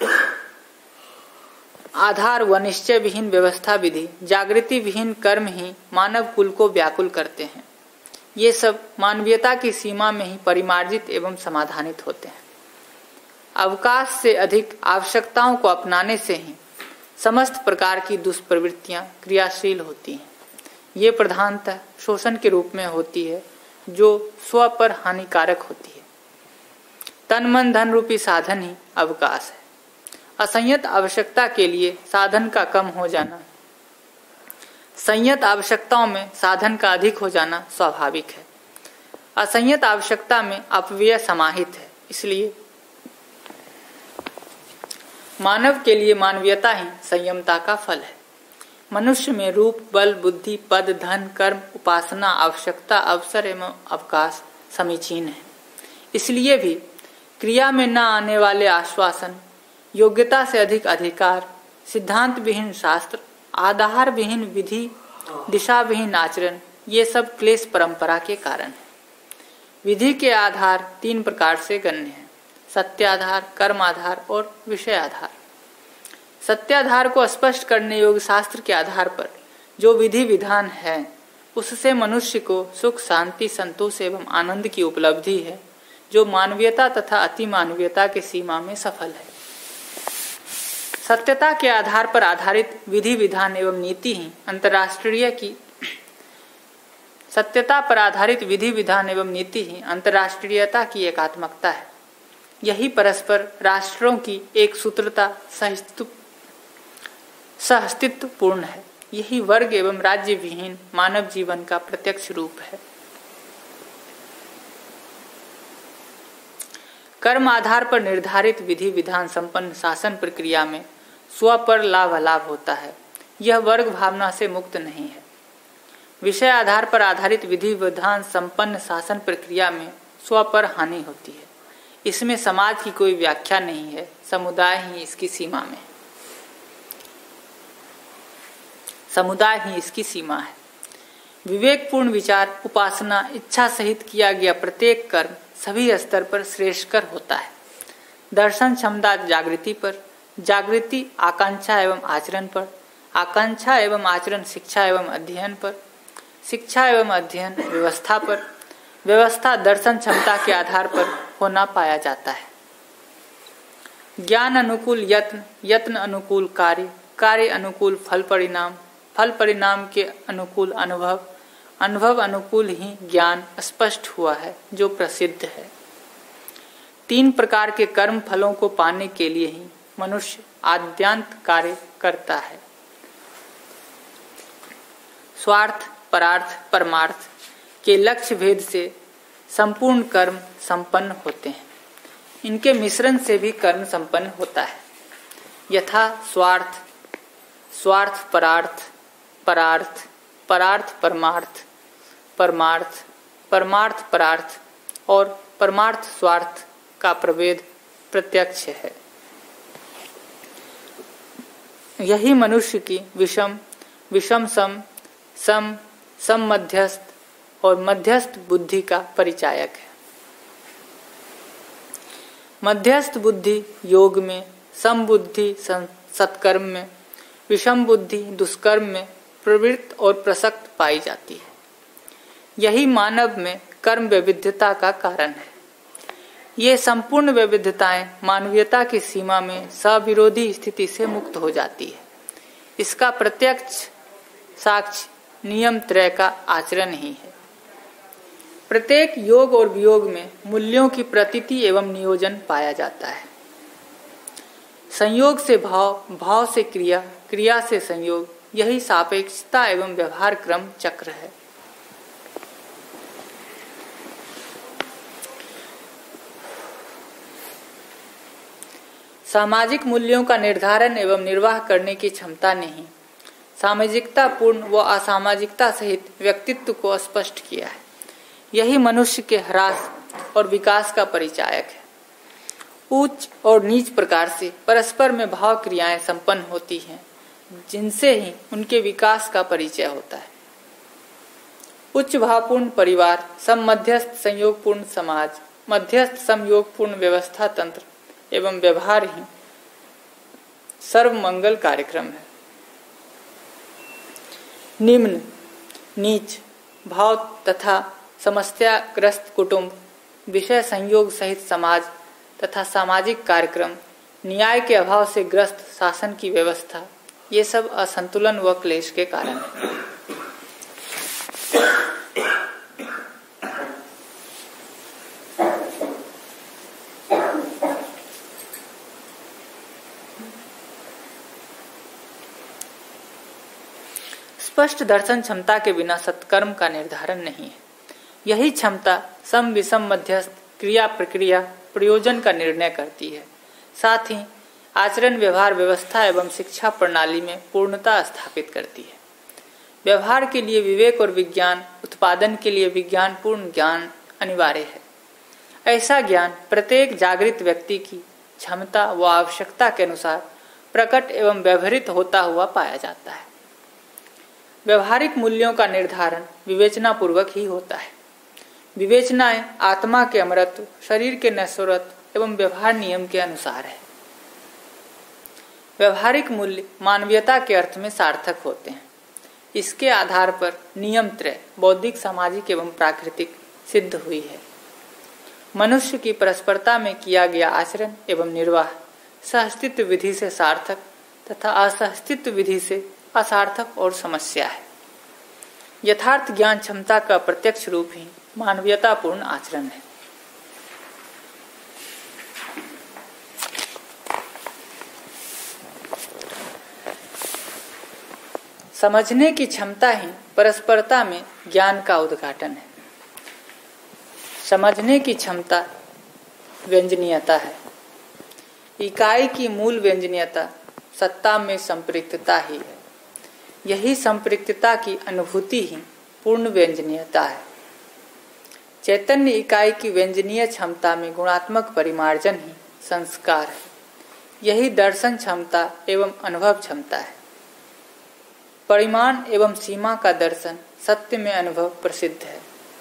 आधार व निश्चय विहीन व्यवस्था विधि, जागृति विहीन कर्म ही मानव कुल को व्याकुल करते हैं। ये सब मानवीयता की सीमा में ही परिमार्जित एवं समाधानित होते हैं। अवकाश से अधिक आवश्यकताओं को अपनाने से ही समस्त प्रकार की दुष्प्रवृत्तियां क्रियाशील होती हैं। ये प्रधानतः शोषण के रूप में होती है, जो स्व पर हानिकारक होती है। तन मन धन रूपी साधन ही अवकाश है। असंयत आवश्यकता के लिए साधन का कम हो जाना संयत आवश्यकताओं में साधन का अधिक हो जाना स्वाभाविक है। असंयत आवश्यकता में अपव्यय समाहित है। इसलिए मानव के लिए मानवीयता ही संयमता का फल है। मनुष्य में रूप, बल, बुद्धि, पद, धन, कर्म, उपासना, आवश्यकता, अवसर एवं अवकाश समीचीन है। इसलिए भी क्रिया में न आने वाले आश्वासन, योग्यता से अधिक अधिकार, सिद्धांत विहीन शास्त्र, आधार विहीन विधि, दिशा विहीन आचरण, ये सब क्लेश परंपरा के कारण है। विधि के आधार तीन प्रकार से गण्य हैं: सत्याधार, कर्म आधार और विषय आधार। सत्याधार को स्पष्ट करने योग्य शास्त्र के आधार पर जो विधि विधान है, उससे मनुष्य को सुख, शांति, संतोष एवं आनंद की उपलब्धि है, जो मानवीयता तथा अति मानवीयता के सीमा में सफल है। सत्यता के आधार पर आधारित विधि विधान एवं नीति ही अंतर्राष्ट्रीय की सत्यता पर आधारित विधि विधान एवं नीति ही अंतर्राष्ट्रीयता की एकात्मकता है। यही परस्पर राष्ट्रों की एक सूत्रता सहअस्तित्व पूर्ण है। यही वर्ग एवं राज्य विहीन मानव जीवन का प्रत्यक्ष रूप है। कर्म आधार पर निर्धारित विधि विधान संपन्न शासन प्रक्रिया में स्व पर लाभ अलाभ होता है। यह वर्ग भावना से मुक्त नहीं है। विषय आधार पर आधारित विधि विधान संपन्न शासन प्रक्रिया में स्व पर हानि होती है। इसमें समाज की कोई व्याख्या नहीं है, समुदाय ही इसकी सीमा में समुदाय ही इसकी सीमा है। विवेकपूर्ण विचार, उपासना, इच्छा सहित किया गया प्रत्येक कर्म सभी स्तर पर श्रेष्ठकर होता है। दर्शन क्षमता जागृति पर, जागृति आकांक्षा एवं आचरण पर, आकांक्षा एवं आचरण शिक्षा एवं अध्ययन पर, शिक्षा एवं अध्ययन व्यवस्था पर, व्यवस्था दर्शन क्षमता के आधार पर होना पाया जाता है। ज्ञान अनुकूल यत्न, यत्न अनुकूल कार्य, कार्य अनुकूल फल परिणाम, फल परिणाम के अनुकूल अनुभव, अनुभव अनुकूल ही ज्ञान स्पष्ट हुआ है, जो प्रसिद्ध है। तीन प्रकार के कर्म फलों को पाने के लिए ही मनुष्य आद्यांत कार्य करता है। स्वार्थ, परार्थ, परमार्थ के लक्ष्य भेद से संपूर्ण कर्म संपन्न होते हैं। इनके मिश्रण से भी कर्म संपन्न होता है। यथा स्वार्थ, स्वार्थ परार्थ, परार्थ, परार्थ परमार्थ, परमार्थ, परमार्थ परार्थ और परमार्थ स्वार्थ का प्रभेद प्रत्यक्ष है। यही मनुष्य की विषम, विषम सम, सम, सम मध्यस्थ और मध्यस्थ बुद्धि का परिचायक है। मध्यस्थ बुद्धि योग में, सम बुद्धि सत्कर्म में, विषम बुद्धि दुष्कर्म में प्रवृत्त और प्रसक्त पाई जाती है। यही मानव में कर्म वैविध्यता का कारण है। ये संपूर्ण वैविध्यताएं मानवीयता की सीमा में सविरोधी स्थिति से मुक्त हो जाती है। इसका प्रत्यक्ष साक्ष्य नियम त्रय का आचरण ही है। प्रत्येक योग और वियोग में मूल्यों की प्रतीति एवं नियोजन पाया जाता है। संयोग से भाव, भाव से क्रिया, क्रिया से संयोग, यही सापेक्षता एवं व्यवहार क्रम चक्र है। सामाजिक मूल्यों का निर्धारण एवं निर्वाह करने की क्षमता ने ही सामाजिकता पूर्ण व असामाजिकता सहित व्यक्तित्व को स्पष्ट किया है। यही मनुष्य के ह्रास और विकास का परिचायक है। उच्च और नीच प्रकार से परस्पर में भाव क्रियाएं संपन्न होती हैं, जिनसे ही उनके विकास का परिचय होता है। उच्च भावपूर्ण परिवार, सम मध्यस्थ संयोगपूर्ण समाज, मध्यस्थ संयोगपूर्ण व्यवस्था तंत्र एवं व्यवहार ही सर्वमंगल कार्यक्रम है। निम्न, नीच भाव तथा समस्याग्रस्त कुटुंब, विषय संयोग सहित समाज तथा सामाजिक कार्यक्रम, न्याय के अभाव से ग्रस्त शासन की व्यवस्था, ये सब असंतुलन व क्लेश के कारण है। स्पष्ट दर्शन क्षमता के बिना सत्कर्म का निर्धारण नहीं है। यही क्षमता सम विषम मध्यस्थ क्रिया प्रक्रिया प्रयोजन का निर्णय करती है। साथ ही आचरण व्यवहार व्यवस्था एवं शिक्षा प्रणाली में पूर्णता स्थापित करती है। व्यवहार के लिए विवेक और विज्ञान, उत्पादन के लिए विज्ञान पूर्ण ज्ञान अनिवार्य है। ऐसा ज्ञान प्रत्येक जागृत व्यक्ति की क्षमता व आवश्यकता के अनुसार प्रकट एवं व्यवहृत होता हुआ पाया जाता है। व्यवहारिक मूल्यों का निर्धारण विवेचना पूर्वक ही होता है। विवेचनाएं आत्मा के अमरत्व, शरीर के नश्वरत्व एवं व्यवहार नियम के अनुसार है। व्यवहारिक मूल्य मानवीयता के अर्थ में सार्थक होते हैं। इसके आधार पर नियम त्रय बौद्धिक, सामाजिक एवं प्राकृतिक सिद्ध हुई है। मनुष्य की परस्परता में किया गया आचरण एवं निर्वाह सहस्तित्व विधि से सार्थक तथा असहस्तित्व विधि से असार्थक और समस्या है। यथार्थ ज्ञान क्षमता का प्रत्यक्ष रूप ही मानवीयतापूर्ण आचरण है। समझने की क्षमता ही परस्परता में ज्ञान का उद्घाटन है। समझने की क्षमता व्यंजनीयता है। इकाई की मूल व्यंजनीयता सत्ता में संपृक्तता ही है। यही संपृक्तता की अनुभूति ही पूर्ण व्यंजनीयता है। चैतन्य इकाई की व्यंजनीय क्षमता में गुणात्मक परिमार्जन ही संस्कार है। यही दर्शन क्षमता एवं अनुभव क्षमता है। परिमाण एवं सीमा का दर्शन, सत्य में अनुभव प्रसिद्ध है।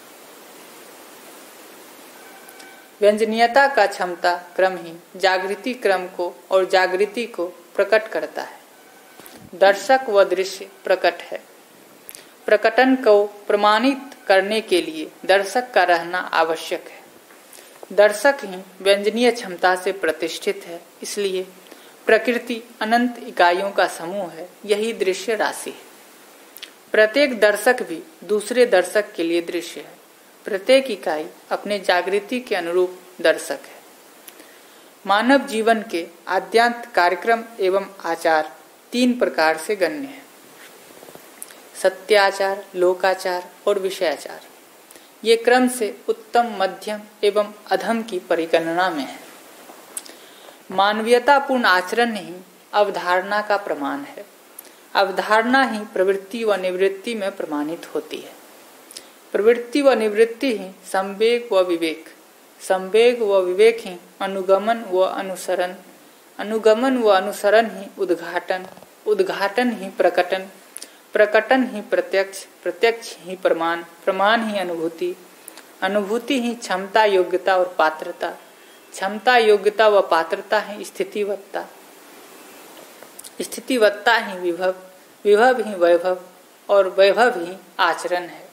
व्यंजनीयता का क्षमता क्रम ही जागृति क्रम को और जागृति को प्रकट करता है। दर्शक व दृश्य प्रकट है। प्रकटन को प्रमाणित करने के लिए दर्शक का रहना आवश्यक है। दर्शक ही व्यंजनीय क्षमता से प्रतिष्ठित है। इसलिए प्रकृति अनंत इकाइयों का समूह है। यही दृश्य राशि है। प्रत्येक दर्शक भी दूसरे दर्शक के लिए दृश्य है। प्रत्येक इकाई अपने जागृति के अनुरूप दर्शक है। मानव जीवन के आद्यांत कार्यक्रम एवं आचार तीन प्रकार से गण्य है: सत्याचार, लोकाचार और विषयाचार। ये क्रम से उत्तम, मध्यम एवं अधम की परिगणना में है। मानवीयतापूर्ण आचरण ही अवधारणा का प्रमाण है। अवधारणा ही प्रवृत्ति व निवृत्ति में प्रमाणित होती है। प्रवृत्ति व निवृत्ति ही संवेग व विवेक, संवेग व विवेक ही अनुगमन व अनुसरण, अनुगमन व अनुसरण ही उद्घाटन, उद्घाटन ही प्रकटन, प्रकटन ही प्रत्यक्ष, प्रत्यक्ष ही प्रमाण, प्रमाण ही अनुभूति, अनुभूति ही क्षमता, योग्यता और पात्रता, क्षमता, योग्यता व पात्रता ही स्थितिवत्ता, स्थितिवत्ता ही विभव, विभव ही वैभव और वैभव ही आचरण है।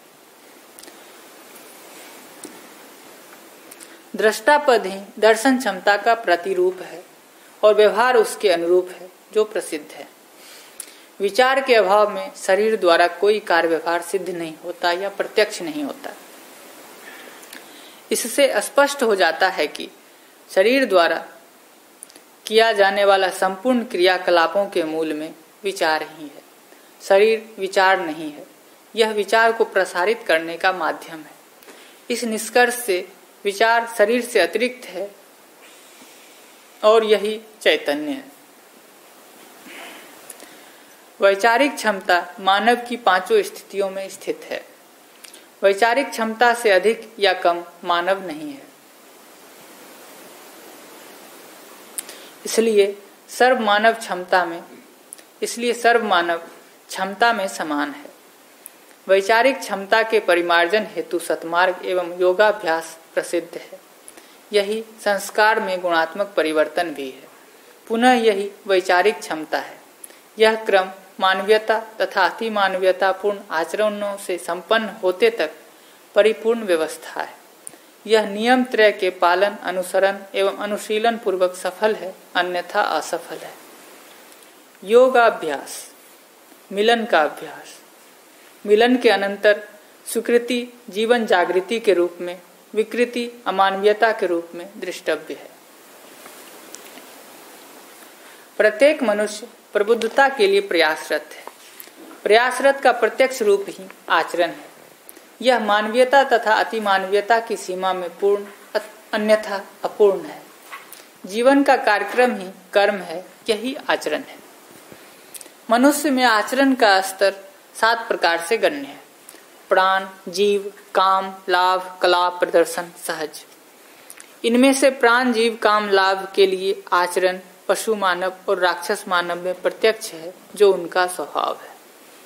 दृष्टापद ही दर्शन क्षमता का प्रतिरूप है और व्यवहार उसके अनुरूप है जो प्रसिद्ध है। विचार के अभाव में शरीर द्वारा कोई कार्य व्यवहार सिद्ध नहीं होता या प्रत्यक्ष नहीं होता। इससे स्पष्ट हो जाता है कि शरीर द्वारा किया जाने वाला संपूर्ण क्रियाकलापों के मूल में विचार ही है। शरीर विचार नहीं है, यह विचार को प्रसारित करने का माध्यम है। इस निष्कर्ष से विचार शरीर से अतिरिक्त है और यही चैतन्य है। वैचारिक क्षमता मानव की पांचों स्थितियों में स्थित है। वैचारिक क्षमता से अधिक या कम मानव नहीं है। इसलिए सर्व मानव क्षमता में इसलिए सर्व मानव क्षमता में समान है। वैचारिक क्षमता के परिमार्जन हेतु सतमार्ग एवं योगाभ्यास प्रसिद्ध है। यही संस्कार में गुणात्मक परिवर्तन भी है। पुनः यही वैचारिक क्षमता है। यह क्रम मानवीयता तथा अति मानवीयतापूर्ण आचरणों से संपन्न होते तक परिपूर्ण व्यवस्था है। यह नियम त्रय के पालन, अनुसरण एवं अनुशीलन पूर्वक सफल है, अन्यथा असफल है। योगाभ्यास मिलन का अभ्यास। मिलन के अनंतर स्वीकृति जीवन जागृति के रूप में, विकृति अमानवीयता के रूप में दृष्टव्य है। प्रत्येक मनुष्य प्रबुद्धता के लिए प्रयासरत है। प्रयासरत का प्रत्यक्ष रूप ही आचरण है। यह मानवीयता तथा अति मानवीयता की सीमा में पूर्ण अन्यथा अपूर्ण है। जीवन का कार्यक्रम ही कर्म है, यही आचरण है। मनुष्य में आचरण का स्तर सात प्रकार से गण्य है: प्राण, जीव, काम, लाभ, कला, प्रदर्शन, सहज। इनमें से प्राण, जीव, काम, लाभ के लिए आचरण पशु मानव और राक्षस मानव में प्रत्यक्ष है, जो उनका स्वभाव है।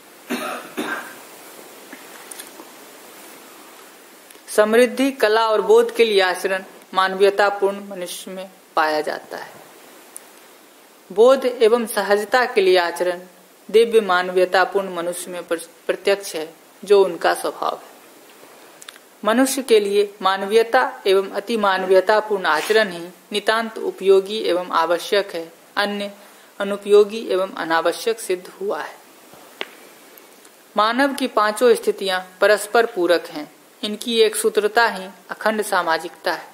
समृद्धि, कला और बोध के लिए आचरण मानवीयतापूर्ण मनुष्य में पाया जाता है। बोध एवं सहजता के लिए आचरण दिव्य मानवीयतापूर्ण मनुष्य में प्रत्यक्ष है, जो उनका स्वभाव है। मनुष्य के लिए मानवीयता एवं अति मानवीयतापूर्ण आचरण ही नितांत उपयोगी एवं आवश्यक है, अन्य अनुपयोगी एवं अनावश्यक सिद्ध हुआ है। मानव की पांचों स्थितियां परस्पर पूरक हैं। इनकी एक सूत्रता ही अखंड सामाजिकता है।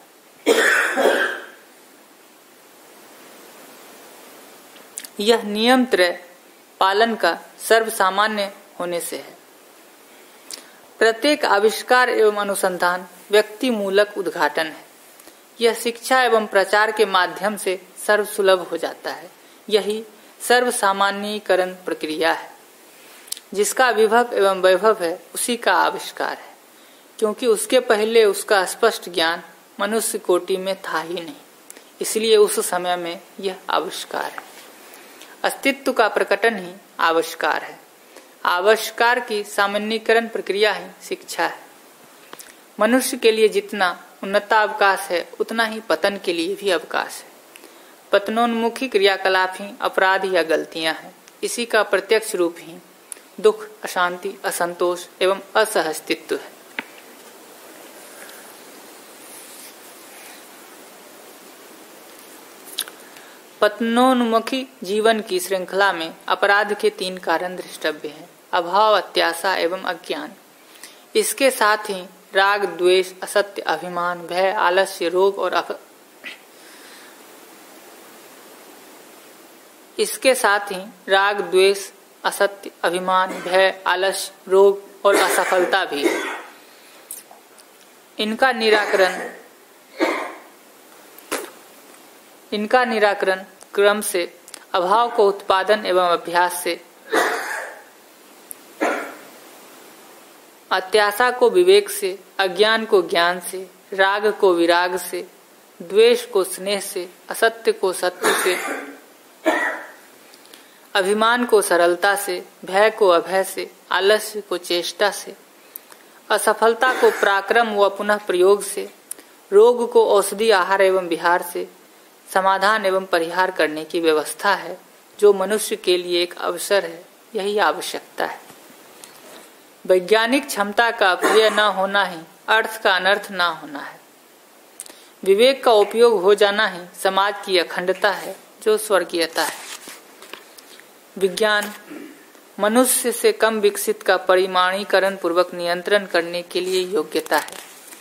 यह नियम त्रय पालन का सर्वसामान्य होने से है। प्रत्येक आविष्कार एवं अनुसंधान व्यक्ति मूलक उद्घाटन है। यह शिक्षा एवं प्रचार के माध्यम से सर्वसुलभ हो जाता है। यही सर्वसामान्यीकरण प्रक्रिया है। जिसका विभव एवं वैभव है, उसी का आविष्कार है, क्योंकि उसके पहले उसका स्पष्ट ज्ञान मनुष्य कोटि में था ही नहीं। इसलिए उस समय में यह आविष्कार है। अस्तित्व का प्रकटन ही आविष्कार है। आविष्कार की सामान्यीकरण प्रक्रिया ही शिक्षा है। मनुष्य के लिए जितना उन्नतावकाश है, उतना ही पतन के लिए भी अवकाश है। पतनोन्मुखी क्रियाकलाप ही अपराध या गलतियां हैं। इसी का प्रत्यक्ष रूप ही दुख, अशांति, असंतोष एवं असहस्तित्व है। पतनोन्मुखी जीवन की श्रृंखला में अपराध के तीन कारण दृष्टव्य हैं: अभाव, अत्याशा एवं अज्ञान। इसके साथ ही राग, द्वेष, असत्य, अभिमान, भय, आलस्य, रोग और अफ... इसके साथ ही राग, द्वेष, असत्य, अभिमान, भय, आलस्य, रोग और असफलता भी है। इनका निराकरण इनका निराकरण क्रम से अभाव को उत्पादन एवं अभ्यास से, अत्याशा को विवेक से, अज्ञान को ज्ञान से, राग को विराग से, द्वेष को स्नेह से, असत्य को सत्य से, अभिमान को सरलता से, भय को अभय से, आलस्य को चेष्टा से, असफलता को पराक्रम व पुनः प्रयोग से, रोग को औषधि, आहार एवं विहार से समाधान एवं परिहार करने की व्यवस्था है, जो मनुष्य के लिए एक अवसर है। यही आवश्यकता है। वैज्ञानिक क्षमता का अप्रिय न होना ही अर्थ का अनर्थ न होना है। विवेक का उपयोग हो जाना ही समाज की अखंडता है, जो स्वर्गीयता है। विज्ञान मनुष्य से कम विकसित का परिमाणीकरण पूर्वक नियंत्रण करने के लिए योग्यता है,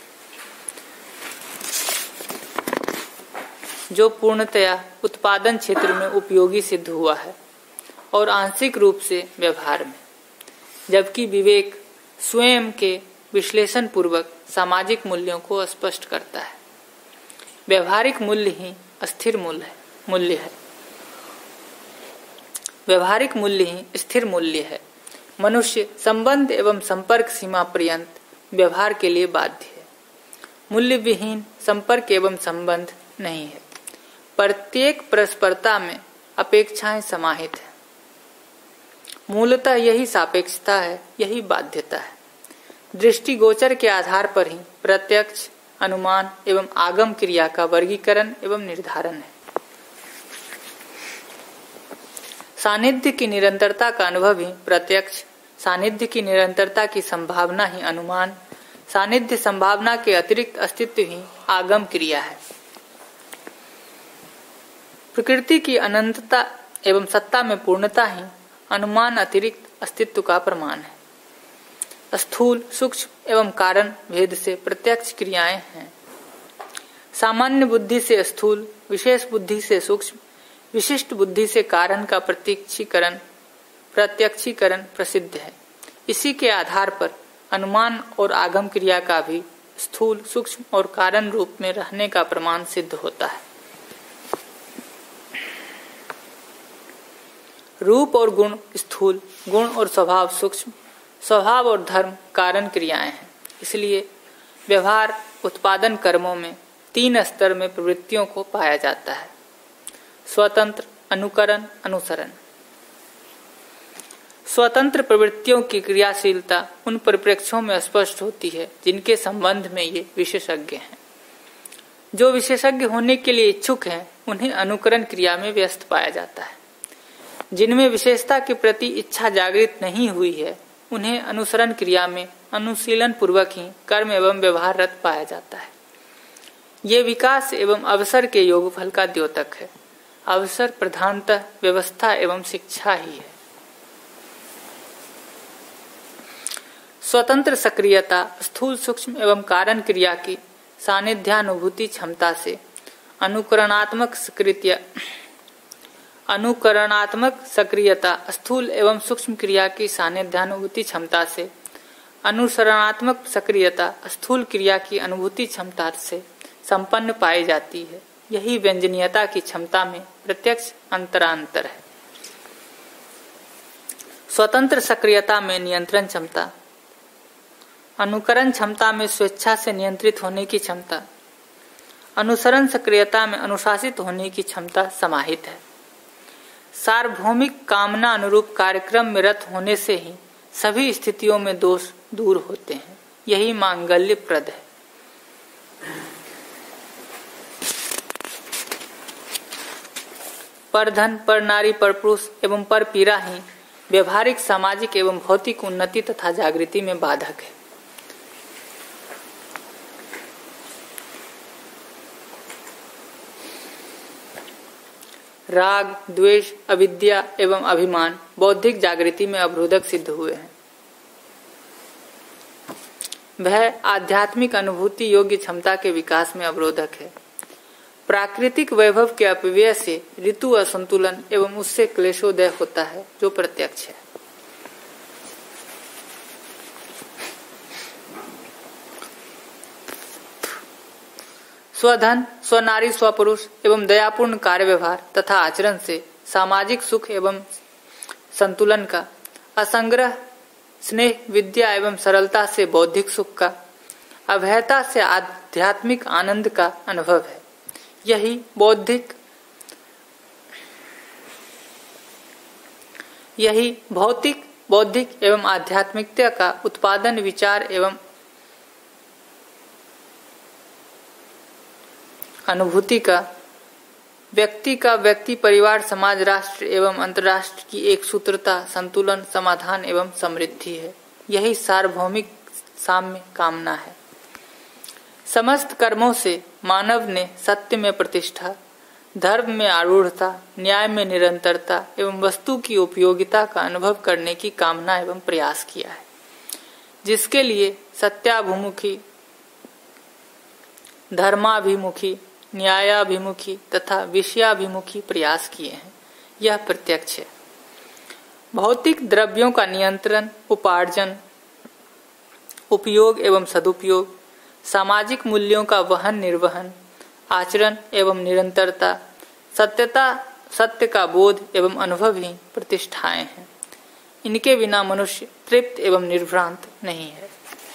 जो पूर्णतया उत्पादन क्षेत्र में उपयोगी सिद्ध हुआ है और आंशिक रूप से व्यवहार में, जबकि विवेक स्वयं के विश्लेषण पूर्वक सामाजिक मूल्यों को स्पष्ट करता है। व्यवहारिक मूल्य ही स्थिर मूल्य है मूल्य है व्यवहारिक मूल्य ही स्थिर मूल्य है। मनुष्य संबंध एवं संपर्क सीमा पर्यंत व्यवहार के लिए बाध्य है। मूल्य विहीन संपर्क एवं संबंध नहीं है। प्रत्येक परस्परता में अपेक्षाएं समाहित है। मूलतः यही सापेक्षता है, यही बाध्यता है। दृष्टिगोचर के आधार पर ही प्रत्यक्ष, अनुमान एवं आगम क्रिया का वर्गीकरण एवं निर्धारण है। सानिध्य की निरंतरता का अनुभव ही प्रत्यक्ष, सानिध्य की निरंतरता की संभावना ही अनुमान, सानिध्य संभावना के अतिरिक्त अस्तित्व ही आगम क्रिया है। प्रकृति की अनंतता एवं सत्ता में पूर्णता ही अनुमान अतिरिक्त अस्तित्व का प्रमाण है। स्थूल, सूक्ष्म एवं कारण भेद से प्रत्यक्ष क्रियाएं हैं। सामान्य बुद्धि से स्थूल, विशेष बुद्धि से सूक्ष्म, विशिष्ट बुद्धि से कारण का प्रत्यक्षीकरण प्रत्यक्षीकरण प्रसिद्ध है। इसी के आधार पर अनुमान और आगम क्रिया का भी स्थूल, सूक्ष्म और कारण रूप में रहने का प्रमाण सिद्ध होता है। रूप और गुण स्थूल, गुण और स्वभाव सूक्ष्म, स्वभाव और धर्म कारण क्रियाएं हैं। इसलिए व्यवहार उत्पादन कर्मों में तीन स्तर में प्रवृत्तियों को पाया जाता है: स्वतंत्र, अनुकरण, अनुसरण। स्वतंत्र प्रवृत्तियों की क्रियाशीलता उन परिप्रेक्ष्यों में स्पष्ट होती है जिनके संबंध में ये विशेषज्ञ हैं। जो विशेषज्ञ होने के लिए इच्छुक हैं उन्हें अनुकरण क्रिया में व्यस्त पाया जाता है। जिनमें विशेषता के प्रति इच्छा जागृत नहीं हुई है उन्हें अनुसरण क्रिया में अनुशीलन पूर्वक ही कर्म एवं व्यवहाररत पाया जाता है। ये विकास एवं अवसर के योगफल का द्योतक है। अवसर प्रधानतः व्यवस्था एवं शिक्षा ही है। स्वतंत्र सक्रियता स्थूल, सूक्ष्म एवं कारण क्रिया की सानिध्यानुभूति क्षमता से अनुकरणात्मक सक्रियता अनुकरणात्मक सक्रियता स्थूल एवं सूक्ष्म क्रिया की सानिध्यानुभूति क्षमता से अनुसरणात्मक सक्रियता स्थूल क्रिया की अनुभूति क्षमता से संपन्न पाई जाती है। यही व्यंजनीयता की क्षमता में प्रत्यक्ष अंतरांतर है। स्वतंत्र सक्रियता में नियंत्रण क्षमता, अनुकरण क्षमता में स्वेच्छा से नियंत्रित होने की क्षमता, अनुसरण सक्रियता में अनुशासित होने की क्षमता समाहित है। सार्वभौमिक कामना अनुरूप कार्यक्रम में रत होने से ही सभी स्थितियों में दोष दूर होते हैं। यही मांगल्यप्रद है। पर धन, पर नारी, पर पुरुष एवं पर पीड़ा ही व्यवहारिक, सामाजिक एवं भौतिक उन्नति तथा जागृति में बाधक है। राग, द्वेष, अविद्या एवं अभिमान बौद्धिक जागृति में अवरोधक सिद्ध हुए हैं। वह आध्यात्मिक अनुभूति योग्य क्षमता के विकास में अवरोधक है। प्राकृतिक वैभव के अपव्यय से ऋतु असंतुलन एवं उससे क्लेशोदय होता है जो प्रत्यक्ष है। स्वधन, स्वनारी, स्वपुरुष एवं दयापूर्ण कार्य व्यवहार तथा आचरण से सामाजिक सुख एवं संतुलन का, असंग्रह स्नेह, विद्या एवं सरलता से बौद्धिक सुख का, अभयता से आध्यात्मिक आनंद का अनुभव है। यही बौद्धिक यही भौतिक, बौद्धिक एवं आध्यात्मिकता का उत्पादन विचार एवं अनुभूति का, व्यक्ति का, व्यक्ति, परिवार, समाज, राष्ट्र एवं अंतर्राष्ट्र की एक सूत्रता, संतुलन, समाधान एवं समृद्धि है। यही सार्वभौमिक साम्य कामना है। समस्त कर्मों से मानव ने सत्य में प्रतिष्ठा, धर्म में आरूढ़ता, न्याय में निरंतरता एवं वस्तु की उपयोगिता का अनुभव करने की कामना एवं प्रयास किया है, जिसके लिए सत्याभिमुखी, धर्माभिमुखी, न्यायाभिमुखी तथा विषयाभिमुखी प्रयास किए हैं। यह प्रत्यक्ष है। भौतिक द्रव्यों का नियंत्रण, उपार्जन, उपयोग एवं सदुपयोग, सामाजिक मूल्यों का वहन निर्वहन, आचरण एवं निरंतरता, सत्यता, सत्य का बोध एवं अनुभव ही प्रतिष्ठाएं हैं। इनके बिना मनुष्य तृप्त एवं निर्भ्रांत नहीं है।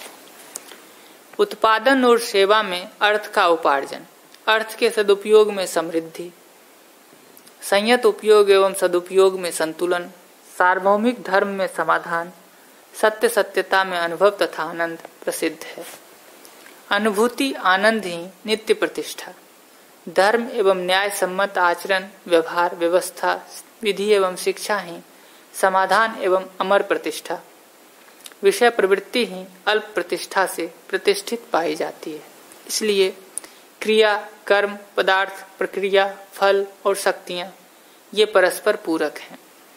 उत्पादन और सेवा में अर्थ का उपार्जन, अर्थ के सदुपयोग में समृद्धि, संयत उपयोग एवं सदुपयोग में संतुलन, सार्वभौमिक धर्म में समाधान, सत्य सत्यता में अनुभव तथा आनंद प्रसिद्ध है। अनुभूति, आनंद ही नित्य प्रतिष्ठा, धर्म एवं न्याय सम्मत आचरण, व्यवहार, व्यवस्था, विधि एवं शिक्षा ही समाधान एवं अमर प्रतिष्ठा, विषय प्रवृत्ति ही अल्प प्रतिष्ठा से प्रतिष्ठित पाई जाती है। इसलिए क्रिया, कर्म, पदार्थ, प्रक्रिया, फल और शक्तियां ये परस्पर पूरक हैं।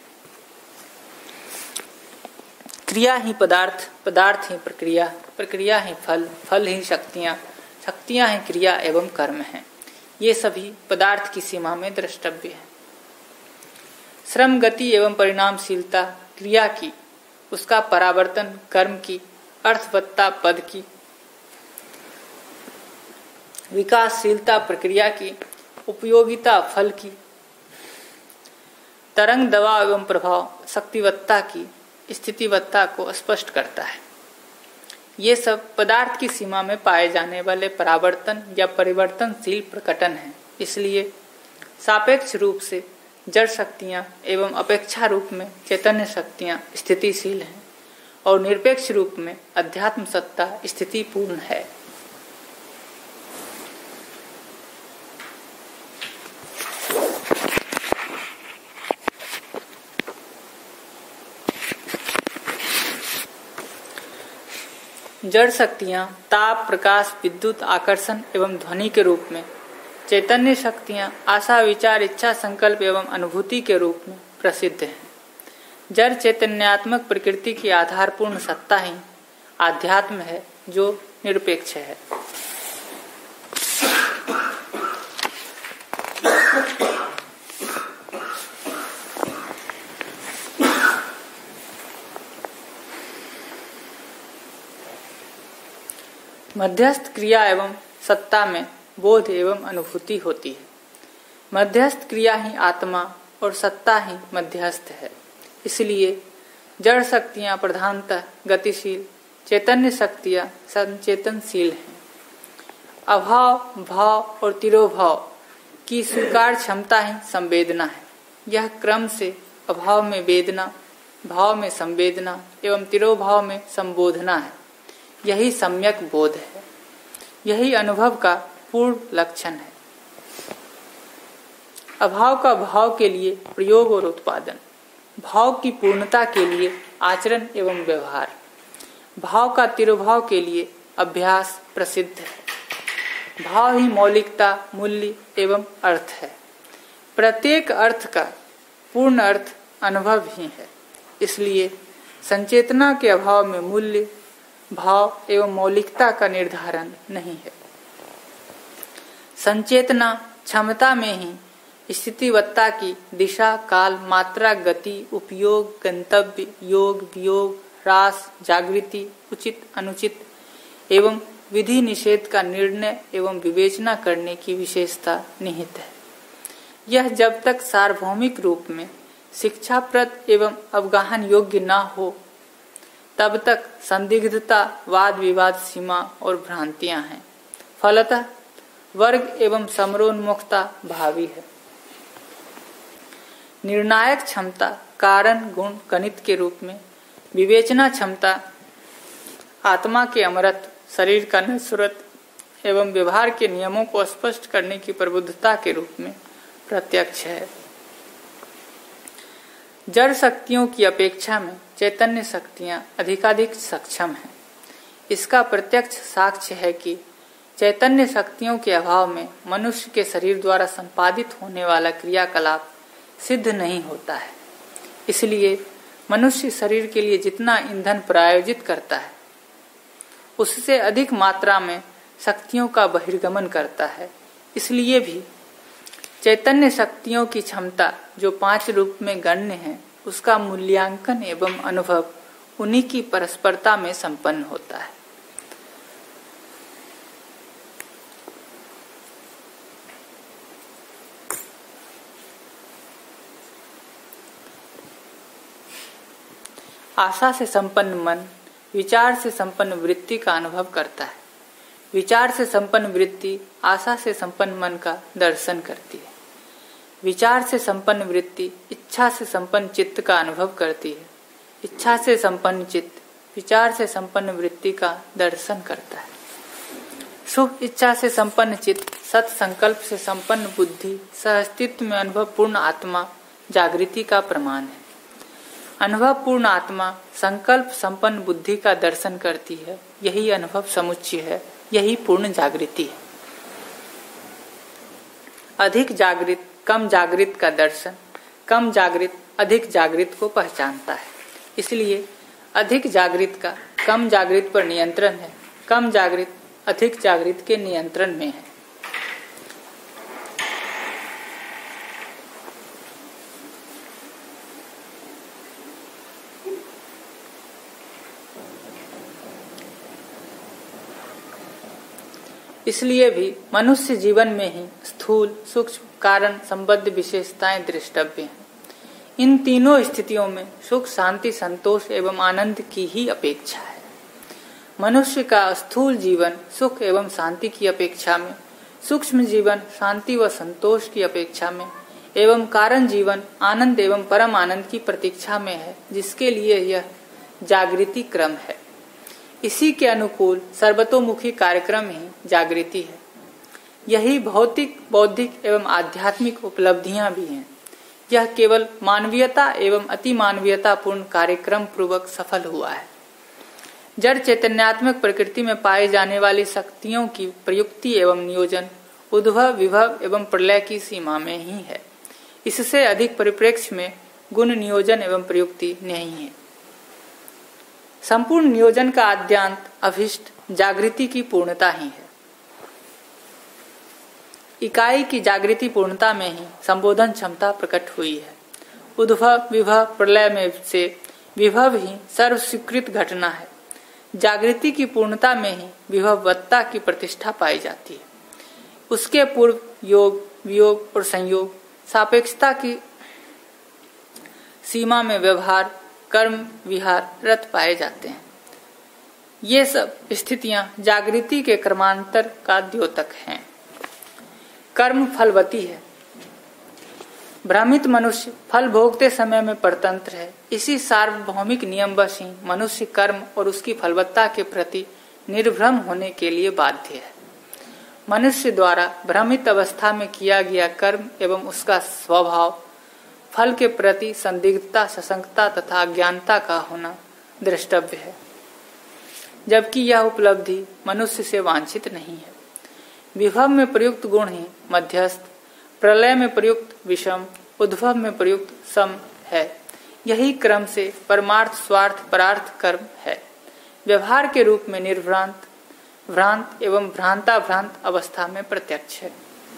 क्रिया ही पदार्थ, पदार्थ ही प्रक्रिया, प्रक्रिया ही फल, फल ही शक्तियां, शक्तियां ही क्रिया एवं कर्म हैं। ये सभी पदार्थ की सीमा में द्रष्टव्य है। श्रम, गति एवं परिणामशीलता क्रिया की, उसका परावर्तन कर्म की, अर्थवत्ता पद की, विकासशीलता प्रक्रिया की, उपयोगिता फल की, तरंग दबाव एवं प्रभाव शक्तिवत्ता की, स्थितिवत्ता को स्पष्ट करता है। ये सब पदार्थ की सीमा में पाए जाने वाले परावर्तन या परिवर्तनशील प्रकटन हैं। इसलिए सापेक्ष रूप से जड़ शक्तियां एवं अपेक्षा रूप में चैतन्य शक्तियां स्थितिशील हैं और निरपेक्ष रूप में अध्यात्म सत्ता स्थितिपूर्ण है। जड़ शक्तियां ताप, प्रकाश, विद्युत, आकर्षण एवं ध्वनि के रूप में, चैतन्य शक्तियां आशा, विचार, इच्छा, संकल्प एवं अनुभूति के रूप में प्रसिद्ध हैं। जड़ चैतन्यात्मक प्रकृति की आधारपूर्ण सत्ता ही आध्यात्म है, जो निरपेक्ष है। मध्यस्थ क्रिया एवं सत्ता में बोध एवं अनुभूति होती है। मध्यस्थ क्रिया ही आत्मा और सत्ता ही मध्यस्थ है। इसलिए जड़ शक्तियां प्रधानतः गतिशील, चैतन्य शक्तियां संचेतनशील हैं। अभाव, भाव और तिरोभाव की स्वीकार क्षमता ही संवेदना है। यह क्रम से अभाव में वेदना, भाव में संवेदना एवं तिरोभाव में संबोधना है। यही सम्यक बोध है। यही अनुभव का पूर्ण लक्षण है। अभाव का भाव के लिए प्रयोग और उत्पादन, भाव की पूर्णता के लिए आचरण एवं व्यवहार, भाव का तिरोभाव के लिए अभ्यास प्रसिद्ध है। भाव ही मौलिकता, मूल्य एवं अर्थ है। प्रत्येक अर्थ का पूर्ण अर्थ अनुभव ही है। इसलिए संचेतना के अभाव में मूल्य, भाव एवं मौलिकता का निर्धारण नहीं है। संचेतना क्षमता में ही स्थितिवत्ता की दिशा, काल, मात्रा, गति, उपयोग, गंतव्य, योग, वियोग, ह्रास, जागृति, उचित, अनुचित एवं विधि निषेध का निर्णय एवं विवेचना करने की विशेषता निहित है। यह जब तक सार्वभौमिक रूप में शिक्षाप्रद एवं अवगाहन योग्य न हो, तब तक संदिग्धता, वाद विवाद, सीमा और भ्रांतियां हैं। फलतः वर्ग एवं समरोन्मुखता भावी है। निर्णायक क्षमता कारण, गुण, गणित के रूप में, विवेचना क्षमता आत्मा के अमरत्व, शरीर का नश्वरत एवं व्यवहार के नियमों को स्पष्ट करने की प्रबुद्धता के रूप में प्रत्यक्ष है। जड़ शक्तियों की अपेक्षा में चैतन्य शक्तियां अधिकाधिक सक्षम हैं। इसका प्रत्यक्ष साक्ष्य है कि चैतन्य शक्तियों के अभाव में मनुष्य के शरीर द्वारा संपादित होने वाला क्रियाकलाप सिद्ध नहीं होता है। इसलिए मनुष्य शरीर के लिए जितना ईंधन प्रायोजित करता है, उससे अधिक मात्रा में शक्तियों का बहिर्गमन करता है। इसलिए भी चैतन्य शक्तियों की क्षमता, जो पांच रूप में गण्य है, उसका मूल्यांकन एवं अनुभव उन्हीं की परस्परता में संपन्न होता है। आशा से संपन्न मन विचार से संपन्न वृत्ति का अनुभव करता है। विचार से संपन्न वृत्ति आशा से संपन्न मन का दर्शन करती है। विचार से संपन्न वृत्ति इच्छा से संपन्न चित्त का अनुभव करती है। इच्छा से संपन्न चित्त विचार से संपन्न वृत्ति का दर्शन करता है। शुभ इच्छा से संपन्न चित्त सत संकल्प से संपन्न बुद्धि सहअस्तित्व में अनुभव पूर्ण आत्मा जागृति का प्रमाण है। अनुभव पूर्ण आत्मा संकल्प संपन्न बुद्धि का दर्शन करती है। यही अनुभव समुच्चय है। यही पूर्ण जागृति है। अधिक जागृत कम जागृत का दर्शन, कम जागृत अधिक जागृत को पहचानता है। इसलिए अधिक जागृत का कम जागृत पर नियंत्रण है। कम जागृत अधिक जागृत के नियंत्रण में है। इसलिए भी मनुष्य जीवन में ही स्थूल, सूक्ष्म, कारण संबद्ध विशेषताएं दृष्टव्य हैं। इन तीनों स्थितियों में सुख, शांति, संतोष एवं आनंद की ही अपेक्षा है। मनुष्य का स्थूल जीवन सुख एवं शांति की अपेक्षा में, सूक्ष्म जीवन शांति व संतोष की अपेक्षा में एवं कारण जीवन आनंद एवं परम आनंद की प्रतीक्षा में है, जिसके लिए यह जागृति क्रम है। इसी के अनुकूल सर्वतोमुखी कार्यक्रम ही जागृति है। यही भौतिक, बौद्धिक एवं आध्यात्मिक उपलब्धियां भी हैं। यह केवल मानवीयता एवं अति मानवीयता पूर्ण कार्यक्रम पूर्वक सफल हुआ है। जड़ चैतन्यात्मक प्रकृति में पाए जाने वाली शक्तियों की प्रयुक्ति एवं नियोजन उद्भव, विभव एवं प्रलय की सीमा में ही है। इससे अधिक परिप्रेक्ष्य में गुण नियोजन एवं प्रयुक्ति नहीं है। संपूर्ण नियोजन का आद्यांत अभिष्ट जागृति की पूर्णता ही है। इकाई की जागृति पूर्णता में ही संबोधन क्षमता प्रकट हुई है। उद्भव, विभव, प्रलय में से विभव ही सर्व स्वीकृत घटना है। जागृति की पूर्णता में ही विभवत्ता की प्रतिष्ठा पाई जाती है। उसके पूर्व योग, वियोग और संयोग सापेक्षता की सीमा में व्यवहार, कर्म, विहार रत पाए जाते हैं। ये सब स्थितियां जागृति के क्रमांतर का द्योतक हैं। कर्म फलवती है। भ्रमित मनुष्य फल भोगते समय में परतंत्र है। इसी सार्वभौमिक नियमवश ही मनुष्य कर्म और उसकी फलवत्ता के प्रति निर्भ्रम होने के लिए बाध्य है। मनुष्य द्वारा भ्रमित अवस्था में किया गया कर्म एवं उसका स्वभाव फल के प्रति संदिग्धता, सशंकता तथा अज्ञानता का होना द्रष्टव्य है, जबकि यह उपलब्धि मनुष्य से वांछित नहीं है। विभव में प्रयुक्त गुण ही मध्यस्थ, प्रलय में प्रयुक्त विषम, उद्भव में प्रयुक्त सम है। यही क्रम से परमार्थ, स्वार्थ, परार्थ कर्म है। व्यवहार के रूप में निर्भ्रांत, भ्रांत एवं भ्रांता भ्रांत अवस्था में प्रत्यक्ष है।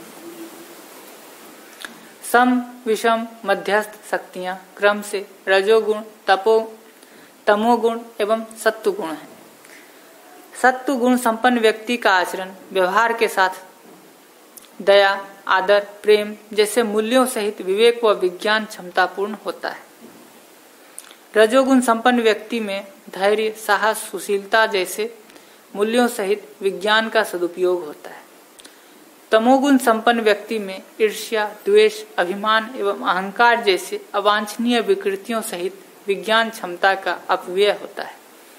सम, विषम, मध्यस्थ शक्तियां क्रम से रजोगुण, तपो तमोगुण एवं सत्वगुण है। सत्व गुण संपन्न व्यक्ति का आचरण व्यवहार के साथ दया, आदर, प्रेम जैसे मूल्यों सहित विवेक व विज्ञान क्षमतापूर्ण होता है। रजोगुण संपन्न व्यक्ति में धैर्य, साहस, सुशीलता जैसे मूल्यों सहित विज्ञान का सदुपयोग होता है। तमोगुण संपन्न व्यक्ति में ईर्ष्या, द्वेष, अभिमान एवं अहंकार जैसे अवांछनीय विकृतियों सहित विज्ञान क्षमता का अपव्यय होता है।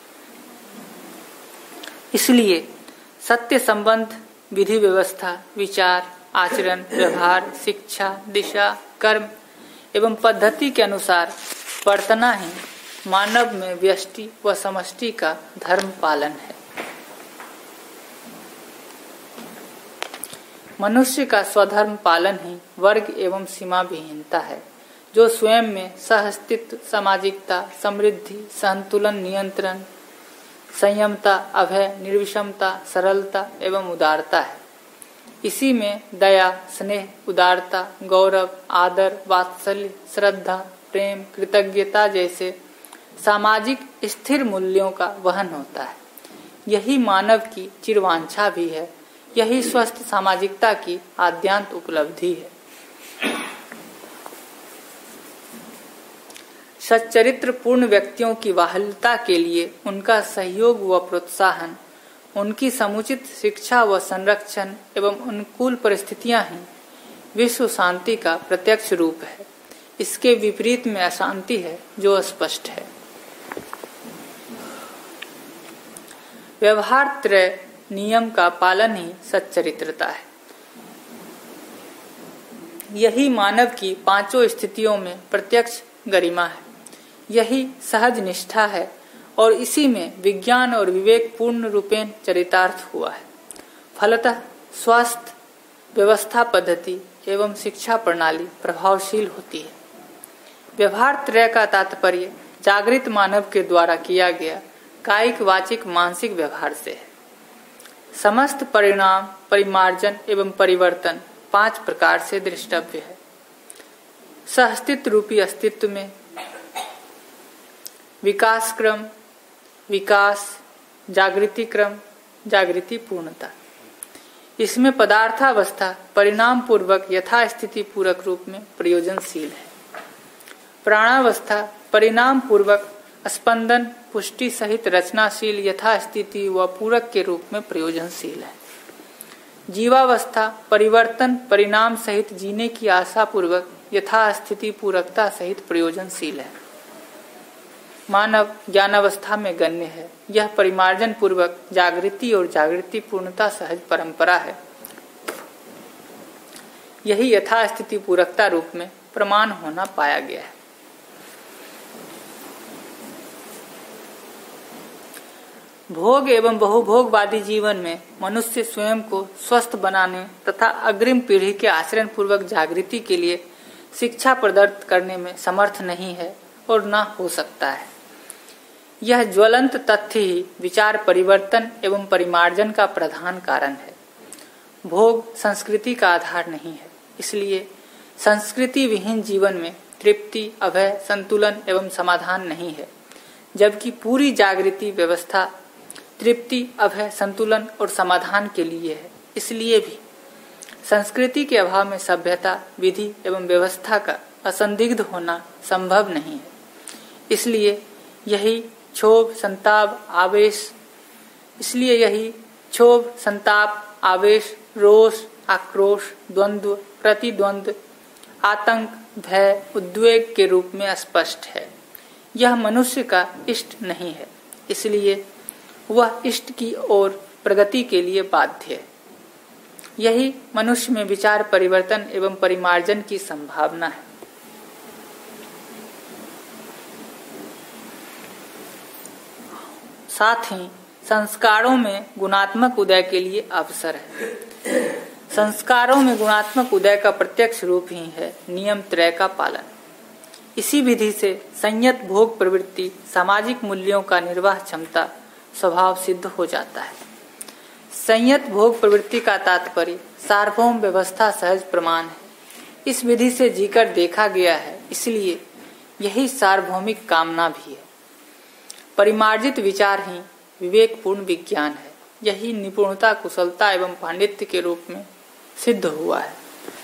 इसलिए सत्य संबंध, विधि व्यवस्था, विचार, आचरण, व्यवहार, शिक्षा, दिशा, कर्म एवं पद्धति के अनुसार बरतना ही मानव में व्यष्टि व समष्टि का धर्म पालन है। मनुष्य का स्वधर्म पालन ही वर्ग एवं सीमा विहीनता है, जो स्वयं में सहअस्तित्व, सामाजिकता, समृद्धि, संतुलन, नियंत्रण, संयमता, अभय, निर्विषमता, सरलता एवं उदारता है। इसी में दया, स्नेह, उदारता, गौरव, आदर, वात्सल्य, श्रद्धा, प्रेम, कृतज्ञता जैसे सामाजिक स्थिर मूल्यों का वहन होता है। यही मानव की चिरवांछा भी है। यही स्वस्थ सामाजिकता की आद्यांत उपलब्धि है। सच्चरित्र पूर्ण व्यक्तियों की बाहुल्यता के लिए उनका सहयोग व प्रोत्साहन, उनकी समुचित शिक्षा व संरक्षण एवं अनुकूल परिस्थितियां ही विश्व शांति का प्रत्यक्ष रूप है। इसके विपरीत में अशांति है, जो स्पष्ट है। व्यवहार त्रय नियम का पालन ही सच्चरित्रता है। यही मानव की पांचों स्थितियों में प्रत्यक्ष गरिमा है। यही सहज निष्ठा है और इसी में विज्ञान और विवेक पूर्ण रूपेण चरितार्थ हुआ है। फलतः स्वास्थ्य व्यवस्था, पद्धति एवं शिक्षा प्रणाली प्रभावशील होती है। व्यवहार त्रय का तात्पर्य जागृत मानव के द्वारा किया गया कायिक, वाचिक, मानसिक व्यवहार से है। समस्त परिणाम, परिमार्जन एवं परिवर्तन पांच प्रकार से दृष्टव्य है। सहअस्तित्व रूपी अस्तित्व में विकास क्रम, विकास, जागृति क्रम, जागृति पूर्णता। इसमें पदार्थावस्था परिणाम पूर्वक यथास्थिति पूरक रूप में प्रयोजनशील है। प्राणावस्था परिणाम पूर्वक स्पंदन पुष्टि सहित रचनाशील यथास्थिति व पूरक के रूप में प्रयोजनशील है। जीवावस्था परिवर्तन परिणाम सहित जीने की आशा पूर्वक यथास्थिति पूरकता सहित प्रयोजनशील है। मानव ज्ञानावस्था में गण्य है। यह परिमार्जन पूर्वक जागृति और जागृति पूर्णता सहज परंपरा है। यही यथास्थिति पूरकता रूप में प्रमाण होना पाया गया है। भोग एवं बहुभोगवादी जीवन में मनुष्य स्वयं को स्वस्थ बनाने तथा अग्रिम पीढ़ी के आचरण पूर्वक जागृति के लिए शिक्षा प्रदत्त करने में समर्थ नहीं है और न हो सकता है। यह ज्वलंत तथ्य ही विचार परिवर्तन एवं परिमार्जन का प्रधान कारण है। भोग संस्कृति का आधार नहीं है, इसलिए संस्कृति विहीन जीवन में तृप्ति, अभय, संतुलन एवं समाधान नहीं है, जबकि पूरी जागृति व्यवस्था तृप्ति, अभय, संतुलन और समाधान के लिए है। इसलिए भी संस्कृति के अभाव में सभ्यता, विधि एवं व्यवस्था का असंदिग्ध होना संभव नहीं है। इसलिए यही क्षोभ, संताप, आवेश इसलिए यही क्षोभ, संताप, आवेश, रोष, आक्रोश, द्वंद्व, प्रतिद्वंद्व, आतंक, भय, उद्वेग के रूप में स्पष्ट है। यह मनुष्य का इष्ट नहीं है, इसलिए वह इष्ट की ओर प्रगति के लिए बाध्य है। यही मनुष्य में विचार परिवर्तन एवं परिमार्जन की संभावना है। साथ ही संस्कारों में गुणात्मक उदय के लिए अवसर है। संस्कारों में गुणात्मक उदय का प्रत्यक्ष रूप ही है नियम त्रय का पालन। इसी विधि से संयत भोग प्रवृत्ति, सामाजिक मूल्यों का निर्वाह क्षमता स्वभाव सिद्ध हो जाता है। संयत भोग प्रवृत्ति का तात्पर्य सार्वभौम व्यवस्था सहज प्रमाण है। इस विधि से जीकर देखा गया है, इसलिए यही सार्वभौमिक कामना भी है। परिमार्जित विचार ही विवेकपूर्ण विज्ञान है। यही निपुणता, कुशलता एवं पांडित्य के रूप में सिद्ध हुआ है।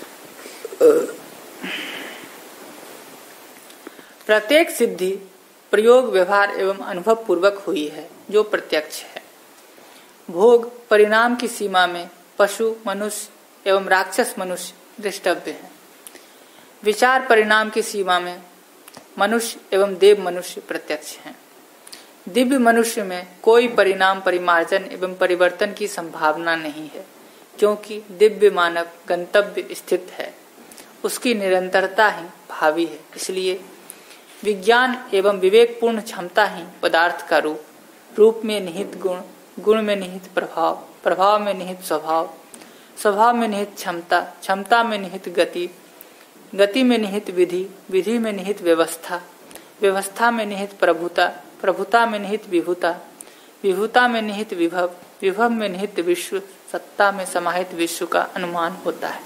प्रत्येक सिद्धि प्रयोग, व्यवहार एवं अनुभव पूर्वक हुई है, जो प्रत्यक्ष है। भोग परिणाम की सीमा में पशु, मनुष्य एवं राक्षस मनुष्य दृष्टव्य है। विचार परिणाम की सीमा में मनुष्य एवं देव मनुष्य प्रत्यक्ष हैं। दिव्य मनुष्य में कोई परिणाम, परिमार्जन एवं परिवर्तन की संभावना नहीं है, क्योंकि दिव्य मानव गंतव्य स्थित है, उसकी निरंतरता ही भावी है। इसलिए विज्ञान एवं विवेकपूर्ण क्षमता ही पदार्थ का रूप, रूप में निहित गुण, गुण में निहित प्रभाव, प्रभाव में निहित स्वभाव, स्वभाव में निहित क्षमता, क्षमता में निहित गति, गति में निहित विधि, विधि में निहित व्यवस्था, व्यवस्था में निहित प्रभुता, प्रभुता में निहित विभुता, विभुता में निहित विभव, विभव में निहित विश्व, सत्ता में समाहित विश्व का अनुमान होता है।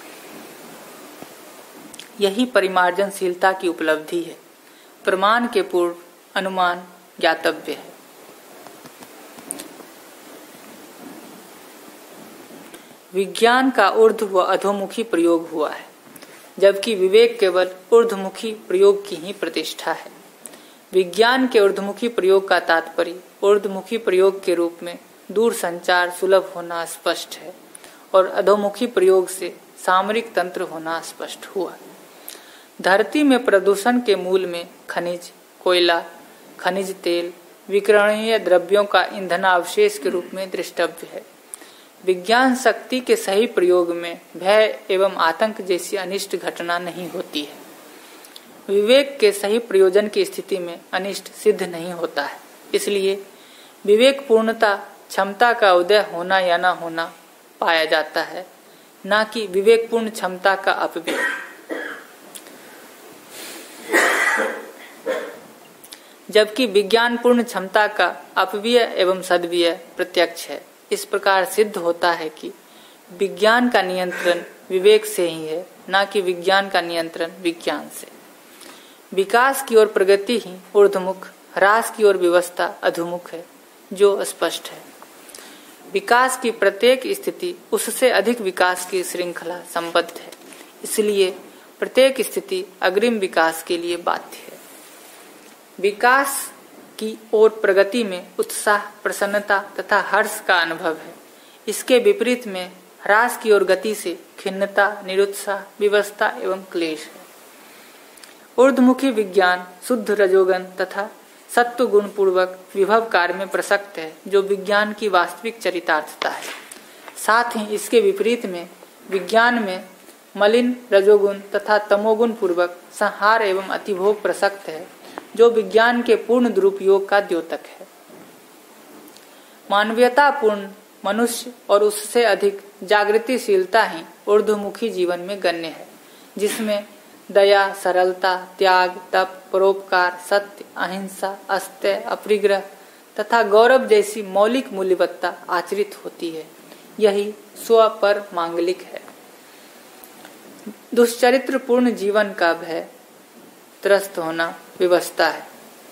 यही परिमार्जनशीलता की उपलब्धि है। प्रमाण के पूर्व अनुमान ज्ञातव्य है। विज्ञान का ऊर्ध्व व अधोमुखी प्रयोग हुआ है, जबकि विवेक केवल ऊर्ध्वमुखी प्रयोग की ही प्रतिष्ठा है। विज्ञान के ऊर्ध्वमुखी प्रयोग का तात्पर्य ऊर्ध्वमुखी प्रयोग के रूप में दूर संचार सुलभ होना स्पष्ट है, और अधोमुखी प्रयोग से सामरिक तंत्र होना स्पष्ट हुआ। धरती में प्रदूषण के मूल में खनिज, कोयला, खनिज तेल, विकिरणीय द्रव्यों का ईंधनावशेष के रूप में दृष्टव्य है। विज्ञान शक्ति के सही प्रयोग में भय एवं आतंक जैसी अनिष्ट घटना नहीं होती है। विवेक के सही प्रयोजन की स्थिति में अनिष्ट सिद्ध नहीं होता है। इसलिए विवेक पूर्णता, क्षमता का उदय होना या न होना पाया जाता है, न कि विवेकपूर्ण क्षमता का अपव्यय। जबकि विज्ञान पूर्ण क्षमता का अपव्यय एवं सद्व्यय प्रत्यक्ष है। इस प्रकार सिद्ध होता है कि विज्ञान का नियंत्रण विवेक से ही है, न कि विज्ञान का नियंत्रण विज्ञान से। विकास की ओर प्रगति ही ऊर्ध्वमुख, ह्रास की ओर व्यवस्था अधोमुख है, जो स्पष्ट है। विकास की प्रत्येक स्थिति उससे अधिक विकास की श्रृंखला संबद्ध है, इसलिए प्रत्येक स्थिति अग्रिम विकास के लिए बाध्य है। विकास की ओर प्रगति में उत्साह, प्रसन्नता तथा हर्ष का अनुभव है। इसके विपरीत में ह्रास की ओर गति से खिन्नता, निरुत्साह, विवशता एवं क्लेश है। ऊर्ध्वमुखी विज्ञान शुद्ध रजोगुण तथा सत्व गुण पूर्वक विभव कार्य में प्रसक्त है, जो विज्ञान की वास्तविक चरितार्थता है। साथ ही इसके विपरीत में विज्ञान में मलिन रजोगुण तथा तमोगुण पूर्वक संहार एवं अतिभोग प्रसक्त है, जो विज्ञान के पूर्ण दुरुपयोग का द्योतक है। मानवीयतापूर्ण मनुष्य और उससे अधिक जागृतिशीलता ही ऊर्ध्वमुखी जीवन में गण्य है, जिसमें दया, सरलता, त्याग, तप, परोपकार, सत्य, अहिंसा, अस्तेय, अपरिग्रह तथा गौरव जैसी मौलिक मूल्यवत्ता आचरित होती है। यही स्व पर मांगलिक है। दुष्चरित्र पूर्ण जीवन का भय त्रस्त होना विवशता है,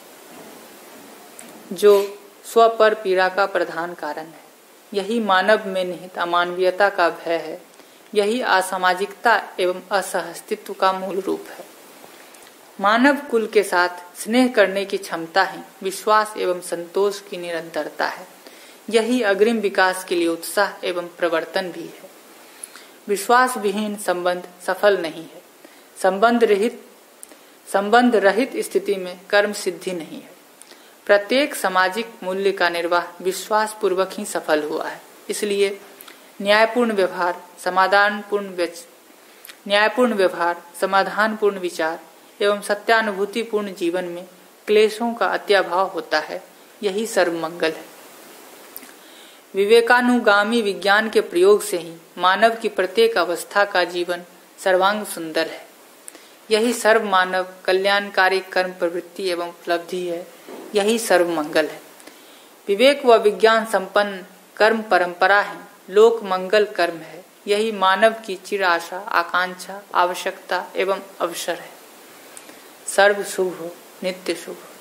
जो स्व पर पीड़ा का प्रधान कारण है। यही मानव में निहित अमानवीयता का भय है। यही असामाजिकता एवं असहस्तित्व का मूल रूप है। मानव कुल के साथ स्नेह करने की क्षमता ही विश्वास एवं संतोष की निरंतरता है। यही अग्रिम विकास के लिए उत्साह एवं प्रवर्तन भी है। विश्वास विहीन संबंध सफल नहीं है। संबंध रहित संबंध रहित स्थिति में कर्म सिद्धि नहीं है। प्रत्येक सामाजिक मूल्य का निर्वाह विश्वास पूर्वक ही सफल हुआ है। इसलिए न्यायपूर्ण व्यवहार, समाधानपूर्ण न्यायपूर्ण व्यवहार, समाधानपूर्ण विचार एवं सत्यानुभूतिपूर्ण जीवन में क्लेशों का अत्याभाव होता है। यही सर्वमंगल है। विवेकानुगामी विज्ञान के प्रयोग से ही मानव की प्रत्येक अवस्था का जीवन सर्वांग सुंदर है। यही सर्व मानव कल्याणकारी कर्म प्रवृत्ति एवं उपलब्धि है। यही सर्वमंगल है। विवेक व विज्ञान संपन्न कर्म परंपरा ही लोक मंगल कर्म है। यही मानव की चिर आशा, आकांक्षा, आवश्यकता एवं अवसर है। सर्व शुभ हो, नित्य शुभ हो।